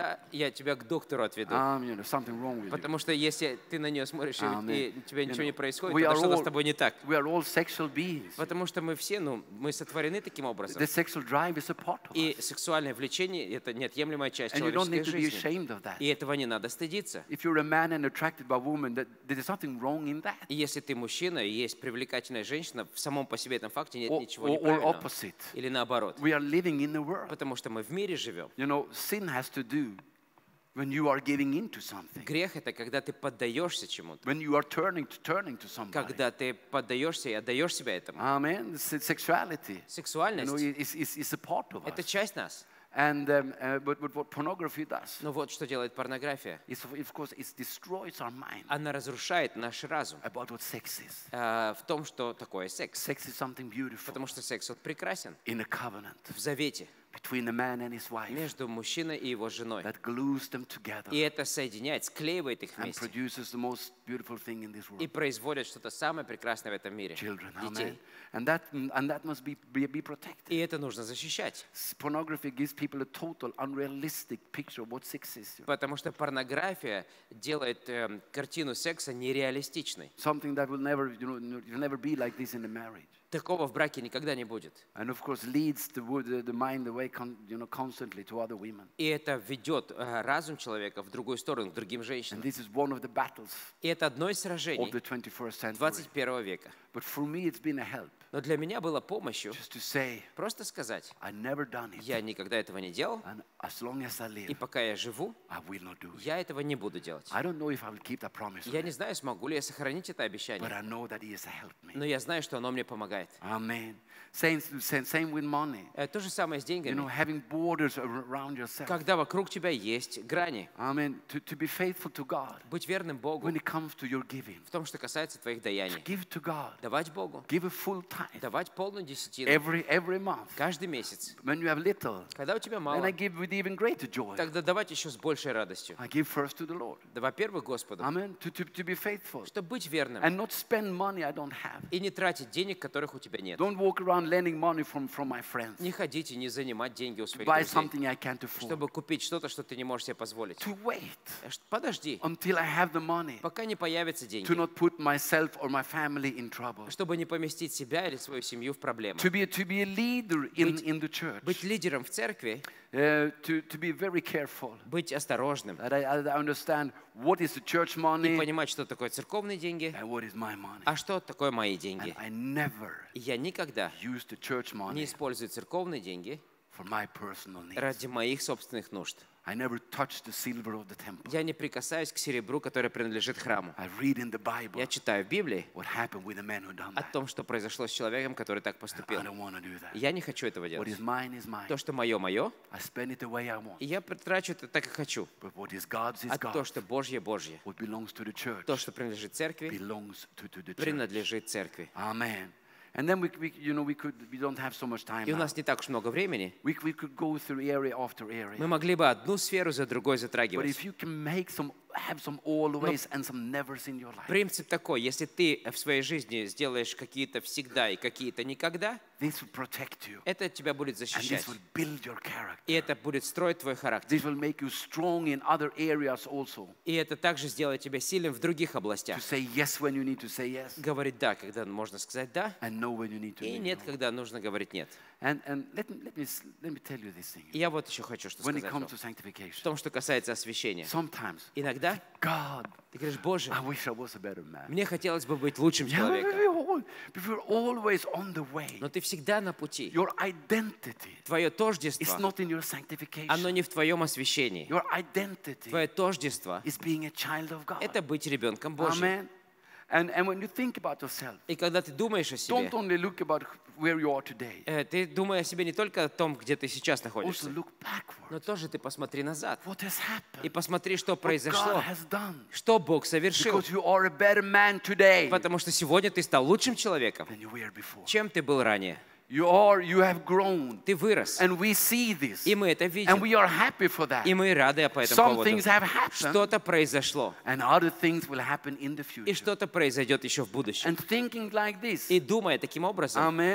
тогда я тебя к доктору отведу. Um, you know, something wrong with you. Потому что если ты на нее смотришь, и, Amen. и у тебя You ничего know, не происходит, we тогда are что-то all- с тобой не так. We are all sexual beings. Потому что мы все, ну, мы сотворены таким образом. The sexual drive is a part of И us. сексуальное влечение — это неотъемлемая часть And you don't человеческой need to be жизни. ashamed of that. И этого не надо стыдиться. If you're a man and attracted by a woman, that, there is something wrong in that. И если ты мужчина и есть привлекательная женщина, в самом по себе этом факте нет Or, ничего or, or неправильного. opposite. Или наоборот. We are living in the world. Потому что мы в мире живем. You know, sin has to do when you are giving into something. Грех — это когда ты поддаешься чему-то. When you are turning to turning to somebody. Когда ты поддаешься и отдаешь себя этому. Amen. Se- Sexuality, you know, Сексуальность is, is, is a part of — это us. часть нас. And um, uh, but, but what pornography does Но вот что делает порнография. is, of course, it destroys our mind Она разрушает наш разум about what sex is. э, в том, что такое секс. Sex is something beautiful Потому что секс вот прекрасен in a covenant в завете between a man and his wife между мужчиной и его женой. that glues them together И это соединяет, склеивает их and вместе. produces the most beautiful thing in this И world. производит что-то самое прекрасное в этом мире. Children, amen. Детей. And that, and that must be, be, be protected. И это нужно защищать. S- Pornography gives people a total unrealistic picture of what sex is. Потому что порнография делает э, картину секса нереалистичной. Something that will never, you know, n- will never be like this in a marriage. Такого в браке никогда не будет. And of course leads the, wo- the, the mind away con, you know, constantly to other women. И это ведет э, разум человека в другую сторону, к другим And женщинам. this is one of the battles И это одно из of сражений the twenty-first century. двадцать первого века. But for me it's been a help Но для меня было помощью just to say, просто сказать: I never done it. я никогда этого не делал, And as long as I и live, пока я живу, I will not do it. я этого не буду делать. I don't know if I will keep that promise, or Я not, не знаю, смогу ли я сохранить это but обещание, I know that He has helped me. но я знаю, что оно мне помогает. Amen. Same, same, same with money. Э, То же самое с You know, деньгами. having borders ar- around yourself. Когда вокруг тебя есть грани, Amen. To, to be faithful to God быть верным Богу when it comes to your giving. в том, что касается твоих даяний. Give to God. Давать Богу, Give a full tithe давать полную десятину every, every month. каждый месяц. When you have little, Когда у тебя then мало, I give with even greater joy. тогда давать еще с большей радостью. I give first to the Lord. Да, во-первых, Господу, Amen. To, to, to be faithful. чтобы быть верным And not spend money I don't have. и не тратить денег, которых у тебя нет. Don't walk around lending money from, from my friends. Не ходить и не занимать деньги у своих Buy друзей, something I can't afford. чтобы купить что-то, что ты не можешь себе позволить. To wait Э, ш- Подожди, until I have the money. пока не появятся To деньги, not put myself or my family in trouble. чтобы не поместить себя или свою семью в проблемы. To be, to be a leader in, Быть- in the church. Быть лидером в церкви, Uh, to, to be very careful. быть осторожным That I, I understand what is the church и money понимать, что такое церковные деньги, and what is my money. а что такое мои деньги. And I never И я никогда use the church не money использую церковные деньги for my personal needs. ради моих собственных нужд. I never touch the silver of the temple. Я не прикасаюсь к серебру, которое принадлежит храму. I read in the Bible Я читаю в Библии what happened with the man who done о that. том, что произошло с человеком, который так I поступил. don't want to do that. Я не хочу этого What делать. is mine is mine. То, что мое, мое, I spend it the way I want. и я трачу это так, как хочу. But what is God's is А то, God's. что Божье, Божье. What belongs to the church То, что принадлежит церкви, belongs to, to the church. принадлежит церкви. Amen. And then we, we, you know, we could, we don't have so much time И у now. нас не так уж много времени. We, we could go through area after area. Мы могли бы одну сферу за другой But затрагивать. if you can make some, have some always and some nevers in your life, Принцип такой: если ты в своей жизни сделаешь какие-то всегда и какие-то никогда, this will protect you. это тебя будет And защищать. this will build your character. И это будет строить твой характер. This will make you strong in other areas also. И это также сделает тебя сильным в других To областях. say yes when you need to say yes, Говорить «да», когда можно сказать «да», and no when you need to и say «нет», no. когда нужно говорить «нет». And, and let, me, let, me, s- let me tell you this thing. И я вот еще хочу что When it сказать comes вам. to В sanctification, том, что касается освящения. sometimes, Иногда God, ты говоришь: «Боже, I wish I was a better man. мне хотелось бы быть лучшим Yeah, but человеком». we're, all, but we're always on the way. Но ты всегда на пути. Your identity Твое is тождество, not in your оно sanctification. не в твоем освящении. Your identity Твое тождество is being a child of — God. это быть ребенком Божьим. Amen. And, and when you think about yourself, И когда ты думаешь о don't себе, only look about where you are today. э, ты думай о себе не только о том, где ты сейчас Also находишься, look backward. но тоже ты посмотри назад. What has happened? И посмотри, что What God произошло, has done. что Бог совершил. Because you are a better man today Потому что сегодня ты стал лучшим человеком, than you were before. чем ты был ранее. You are, you have grown. Ты вырос. And we see this. И мы это And видим. we are happy for that. И мы рады по этому Some поводу. things have happened. Что-то произошло. And other things will happen in the И future. что-то произойдет еще в будущем. And thinking like this. И думая таким образом, Amen.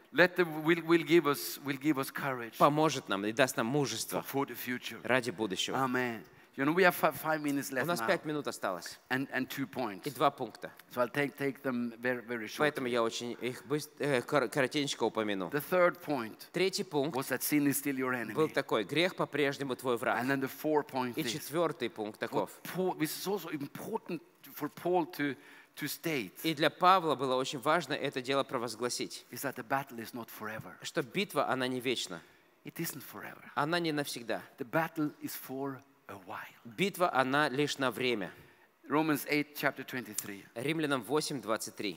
let the, will, will give us, will give us courage поможет нам и даст нам for, мужество for the future. ради будущего. Amen. You know, we have five, five minutes У left нас now, пять минут осталось and, and two points. и два пункта. So I'll take, take them very, very short. Поэтому я очень их быстро, э, кор- коротенько упомяну. The third point Третий пункт was that sin is still your был enemy. такой: грех по-прежнему твой враг. And then the fourth point И is, четвертый пункт таков. what Paul, this is also important for Paul to, to state, И для Павла было очень важно это дело провозгласить, is that the battle is not forever. что битва, она не вечна, It isn't forever. она не навсегда. The battle is for a while. Битва, она лишь на время. Romans eight, chapter twenty-three. Римлянам восемь, двадцать три.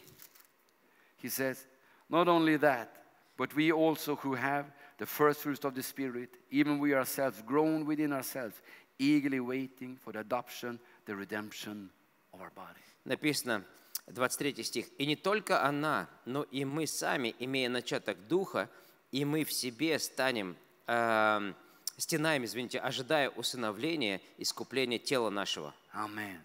He says, not only that, but we also who have the first fruits of the Spirit, even we ourselves groan within ourselves, eagerly waiting for the adoption, the redemption of our body. Написано, двадцать третий стих. «И не только она, но и мы сами, имея начаток Духа, и мы в себе станем, э, стенаем, извините, ожидая усыновления, искупления тела нашего». Amen.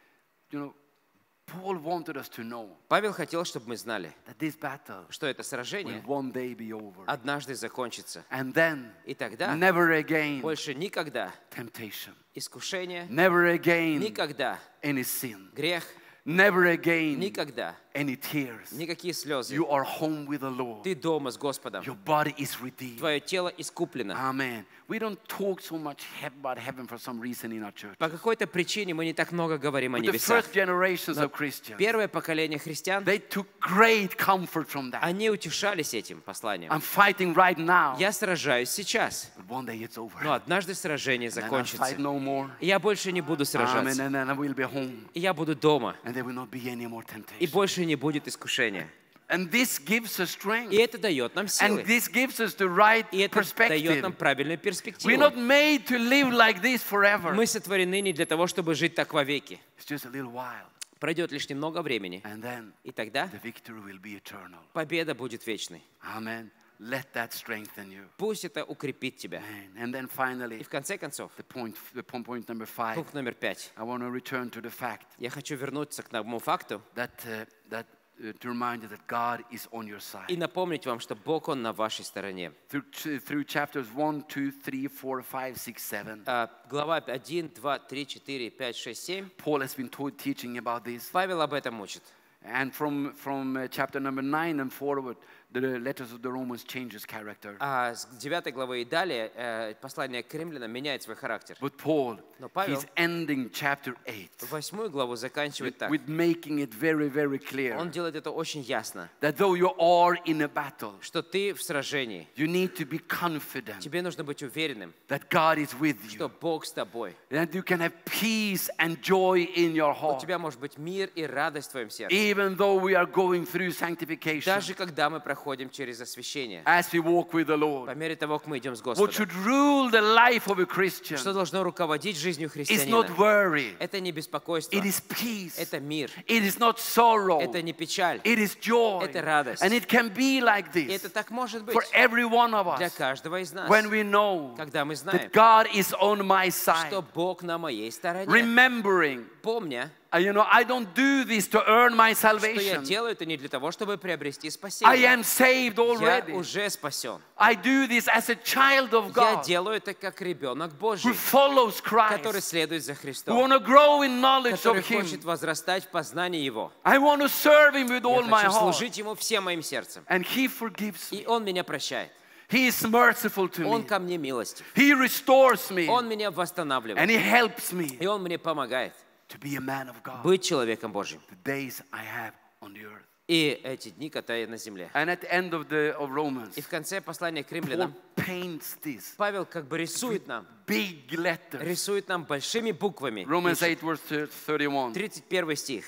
You know, Paul wanted us to know Павел хотел, чтобы мы знали, that this battle что это will сражение one day be over. однажды закончится. And then, И тогда never again больше никогда temptation. искушение, Never again никогда any sin. грех, Never again никогда any tears. никакие слезы. You are home with the Lord. Ты дома с Господом. Your body is redeemed. Твое тело искуплено. Amen. We don't talk so much he- about heaven for some reason in our church. По какой-то причине мы не так много говорим о But the небесах. first generations of Christians, Первое поколение христиан, they took great comfort from that. они утешались этим посланием. I'm fighting right now, Я сражаюсь сейчас, but one day it's over. но однажды сражение And I'll закончится. fight no more. И я больше не буду Amen. сражаться. And then I will be home, И я буду дома. and there will not be any more И temptation. больше не будет искушения. And this gives us И strength. это дает нам And силы. this gives us the right И это дает нам perspective. правильную We're перспективу. not made to live like this forever. Мы сотворены не для того, чтобы жить так вовеки. It's just a little while. Пройдет лишь немного времени, And then и тогда the victory will be eternal. победа будет вечной. Amen. Let that strengthen you. Пусть это укрепит тебя. Amen. And then И finally, в конце концов, the point, the point point number five. пункт номер пять. I want to return to the fact Я хочу вернуться к тому факту that uh, that uh, to remind you that God is on your side. и напомнить вам, что Бог, Он на вашей стороне. Through through chapters one, two, three, four, five, six, seven, А, Глава один, два, три, четыре, пять, шесть, семь. Paul has been taught, teaching about this. Павел об этом учит. And from from uh, chapter number nine and forward, the letters of the Romans changes character. А с девятой главы и далее э, послание к римлянам меняет свой характер. But Paul, Но Павел he's ending chapter eight восьмую главу заканчивает with, так. with making it very, very clear Он делает это очень ясно, that though you are in a battle, что ты в сражении. you need to be confident Тебе нужно быть уверенным, that God is with что you, Бог с тобой. that you can have peace and joy in your У heart, тебя может быть мир и радость в твоем сердце. even though we are going through sanctification, Даже когда мы проходим через освящение, as we walk with the по Lord. мере того, как мы идем с What Господом. should rule the life of a Christian Что должно руководить жизнью is not христианина? worry, Это не беспокойство, it is peace, это мир, it is not sorrow, это не печаль. it is joy. Это радость. And it can be like И это this так может быть for every one of для us каждого из нас, when we know когда мы знаем, that God is on my side. что Бог на моей стороне. Remembering, Помня, uh, you know, I don't do this to earn my что я salvation. делаю это не для того, чтобы приобрести I спасение. am saved Я already. уже спасен. I do this as a child of Я God делаю это как ребенок who Божий, follows который Christ, следует за who Христом, want to grow in knowledge который of Him. хочет возрастать в познании Его. I want to serve Him with all Я my хочу heart. служить Ему всем моим сердцем. And He forgives И me. Он меня прощает. He is merciful to Он me. ко мне милостив. He restores me. Он меня And восстанавливает. He helps me И Он мне помогает to be a man of God. быть человеком Божьим. The days I have on the earth. И эти дни, когда я на земле. And at the end of the of Romans, И в конце послания к Paul римлянам paints this Павел как бы рисует нам, big letters. рисует нам большими буквами. Romans Пишет. eight verse thirty-one. тридцать первый стих.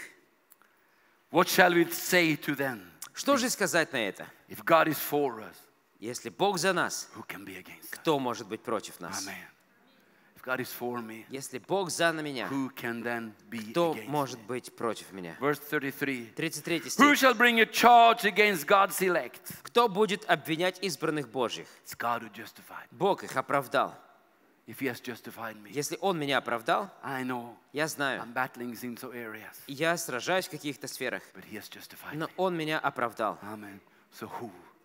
What shall we say to them? Что же сказать на это? If God is for us, Если Бог за нас, who can be against us? кто может быть против нас? Amen. If God is for me, Если Бог за меня, who can then be кто against может me? быть против меня? Verse thirty-three. тридцать третий Who стих. shall bring a charge against God's elect? Кто будет обвинять избранных Божьих? It's God who justified. Бог их оправдал. If He has justified me, Если Он меня оправдал, I know я знаю, I'm battling in some areas, я сражаюсь в каких-то сферах, but He has justified но me. Он меня оправдал. Amen. So who?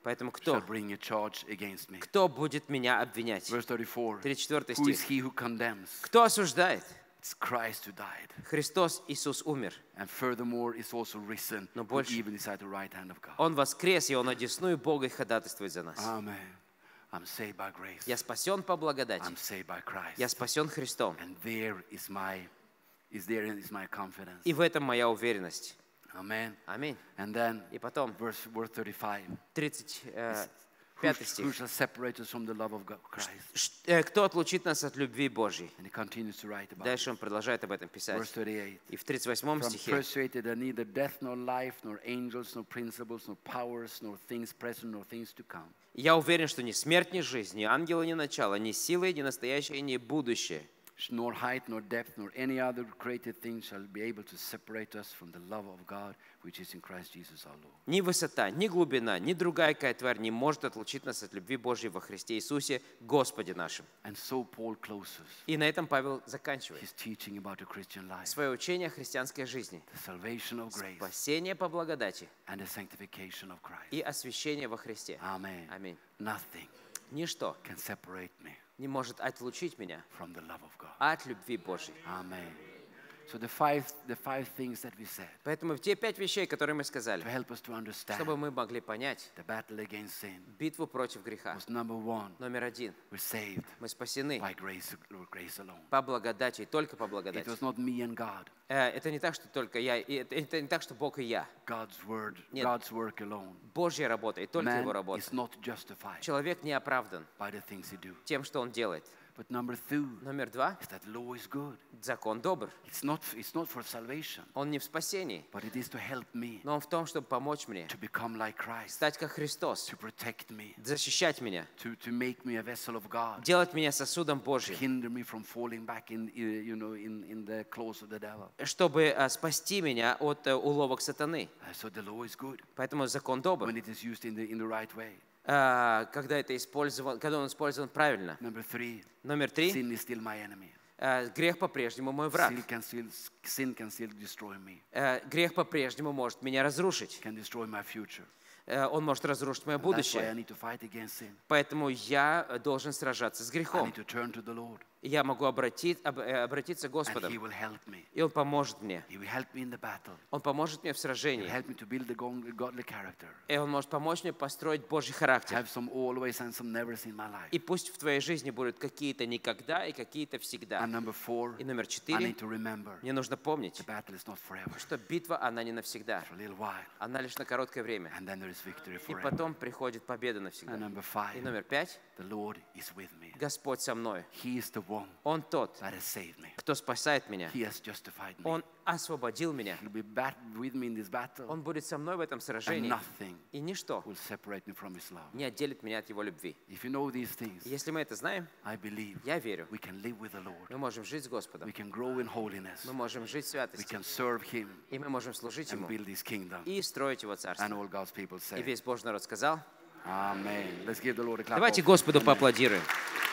Поэтому shall кто? bring a charge against me? Кто будет меня обвинять? Verse thirty-four. тридцать четвёртый Who is стих. he who condemns? Кто осуждает? It's Christ who died. Христос Иисус умер. And furthermore is also risen, Но who больше- even is at the right hand of God. Он воскрес, и Он одесную Бога и ходатайствует за нас. Amen. I'm saved by grace. Я спасен по благодати. I'm saved by Christ. Я спасен Христом. And there is my, is there is my confidence. И в этом моя уверенность. Amen. Аминь. And then И потом, verse, verse thirty-five. тридцать Who, пятый who стих. shall separate us from the love of God, Christ? Ш- э, Кто отлучит нас от любви Божьей? And he continues to write about it. Дальше он продолжает об этом Verse писать. thirty-eight. И в тридцать восьмом From стихе. persuaded that neither death nor life, nor angels, nor principles, nor powers, nor things present, nor things to come, Я уверен, что ни смерть, ни жизнь, ни ангелы, ни начало, ни силы, ни настоящее, ни будущее, nor height, nor depth, nor any other created thing shall be able to separate us from the love of God, which is in Christ Jesus our Lord. ни высота, ни глубина, ни другая какая тварь не может отлучить нас от любви Божьей во Христе Иисусе, Господе нашим. And so Paul closes И на этом Павел заканчивает his teaching about the Christian life, свое учение о христианской жизни. the salvation of grace, Спасение по благодати and the sanctification of Christ. и освящение во Христе. Amen. Аминь. Nothing Ничто can separate me не может отлучить меня from the love of God. от любви Божьей. Amen. So the five, the five things that we said Поэтому те пять вещей, которые мы сказали, to help us to understand чтобы мы могли понять the battle against sin битву против греха. was number one, Номер один. we're saved Мы спасены by grace, grace alone. по благодати, и только по It благодати. was not me and God, Э, Это не так, что только я, и это, это не так, что Бог и я. God's word, Нет. God's work alone. Божья работа, и только Man Его работа. is not justified Человек не оправдан by the things he do. тем, что он делает. But number two Номер два. is that law is good. Закон добр. It's not, it's not for salvation, Он не в спасении, but it is to help me но он в том, чтобы помочь мне to become like Christ, стать как Христос, to protect me, защищать меня, to, to make me a vessel of God, делать меня сосудом to Божьим, hinder me from falling back in, uh, you know, in, in the claws of the devil. чтобы э, спасти меня от э, уловок сатаны. Uh, so the law is good Поэтому закон добр, when it is used in the, in the right way. э, когда это использован, когда он использован правильно. Number three, Номер три. sin is still my enemy. Э, Грех по-прежнему мой враг. Sin can still, sin can still destroy me, Э, Грех по-прежнему может меня разрушить. can destroy my future. Э, Он может разрушить мое And that's why I будущее. need to fight against sin. Поэтому я э, должен сражаться с I грехом. need to turn to the Lord, И я могу обратить, об- э, обратиться к and Господу, He will help me. и Он поможет мне. He will help me in the battle. Он поможет мне в He will сражении. help me to build a gong- godly character. И Он может помочь мне построить Божий характер. Have some always and some nevers in my life. И пусть в твоей жизни будут какие-то никогда и какие-то всегда. And number four, И номер I четыре. need to remember Мне нужно помнить, the battle is not forever. что битва, она не навсегда. For a little while, Она лишь на короткое время. and then there is victory И forever. потом приходит победа And навсегда. number И five, номер пять. the Lord is with me. Господь со мной. He is the one Он тот, that has saved me. кто спасает меня. He has justified me. Он освободил меня. He'll be back with me in this battle, Он будет со мной в этом and сражении. nothing И ничто will separate me from His love. не отделит меня от Его любви. If you know these things, И если мы это знаем, I believe я верю, we can live with the Lord. мы можем жить с Господом. We can grow in holiness. Мы можем жить в We святости. can serve Him И мы можем служить and Ему. build His kingdom. И строить Его And царство. all God's people И say, весь Божий народ сказал. Amen. Let's give the Lord a clap. Давайте of- Господу поаплодируем.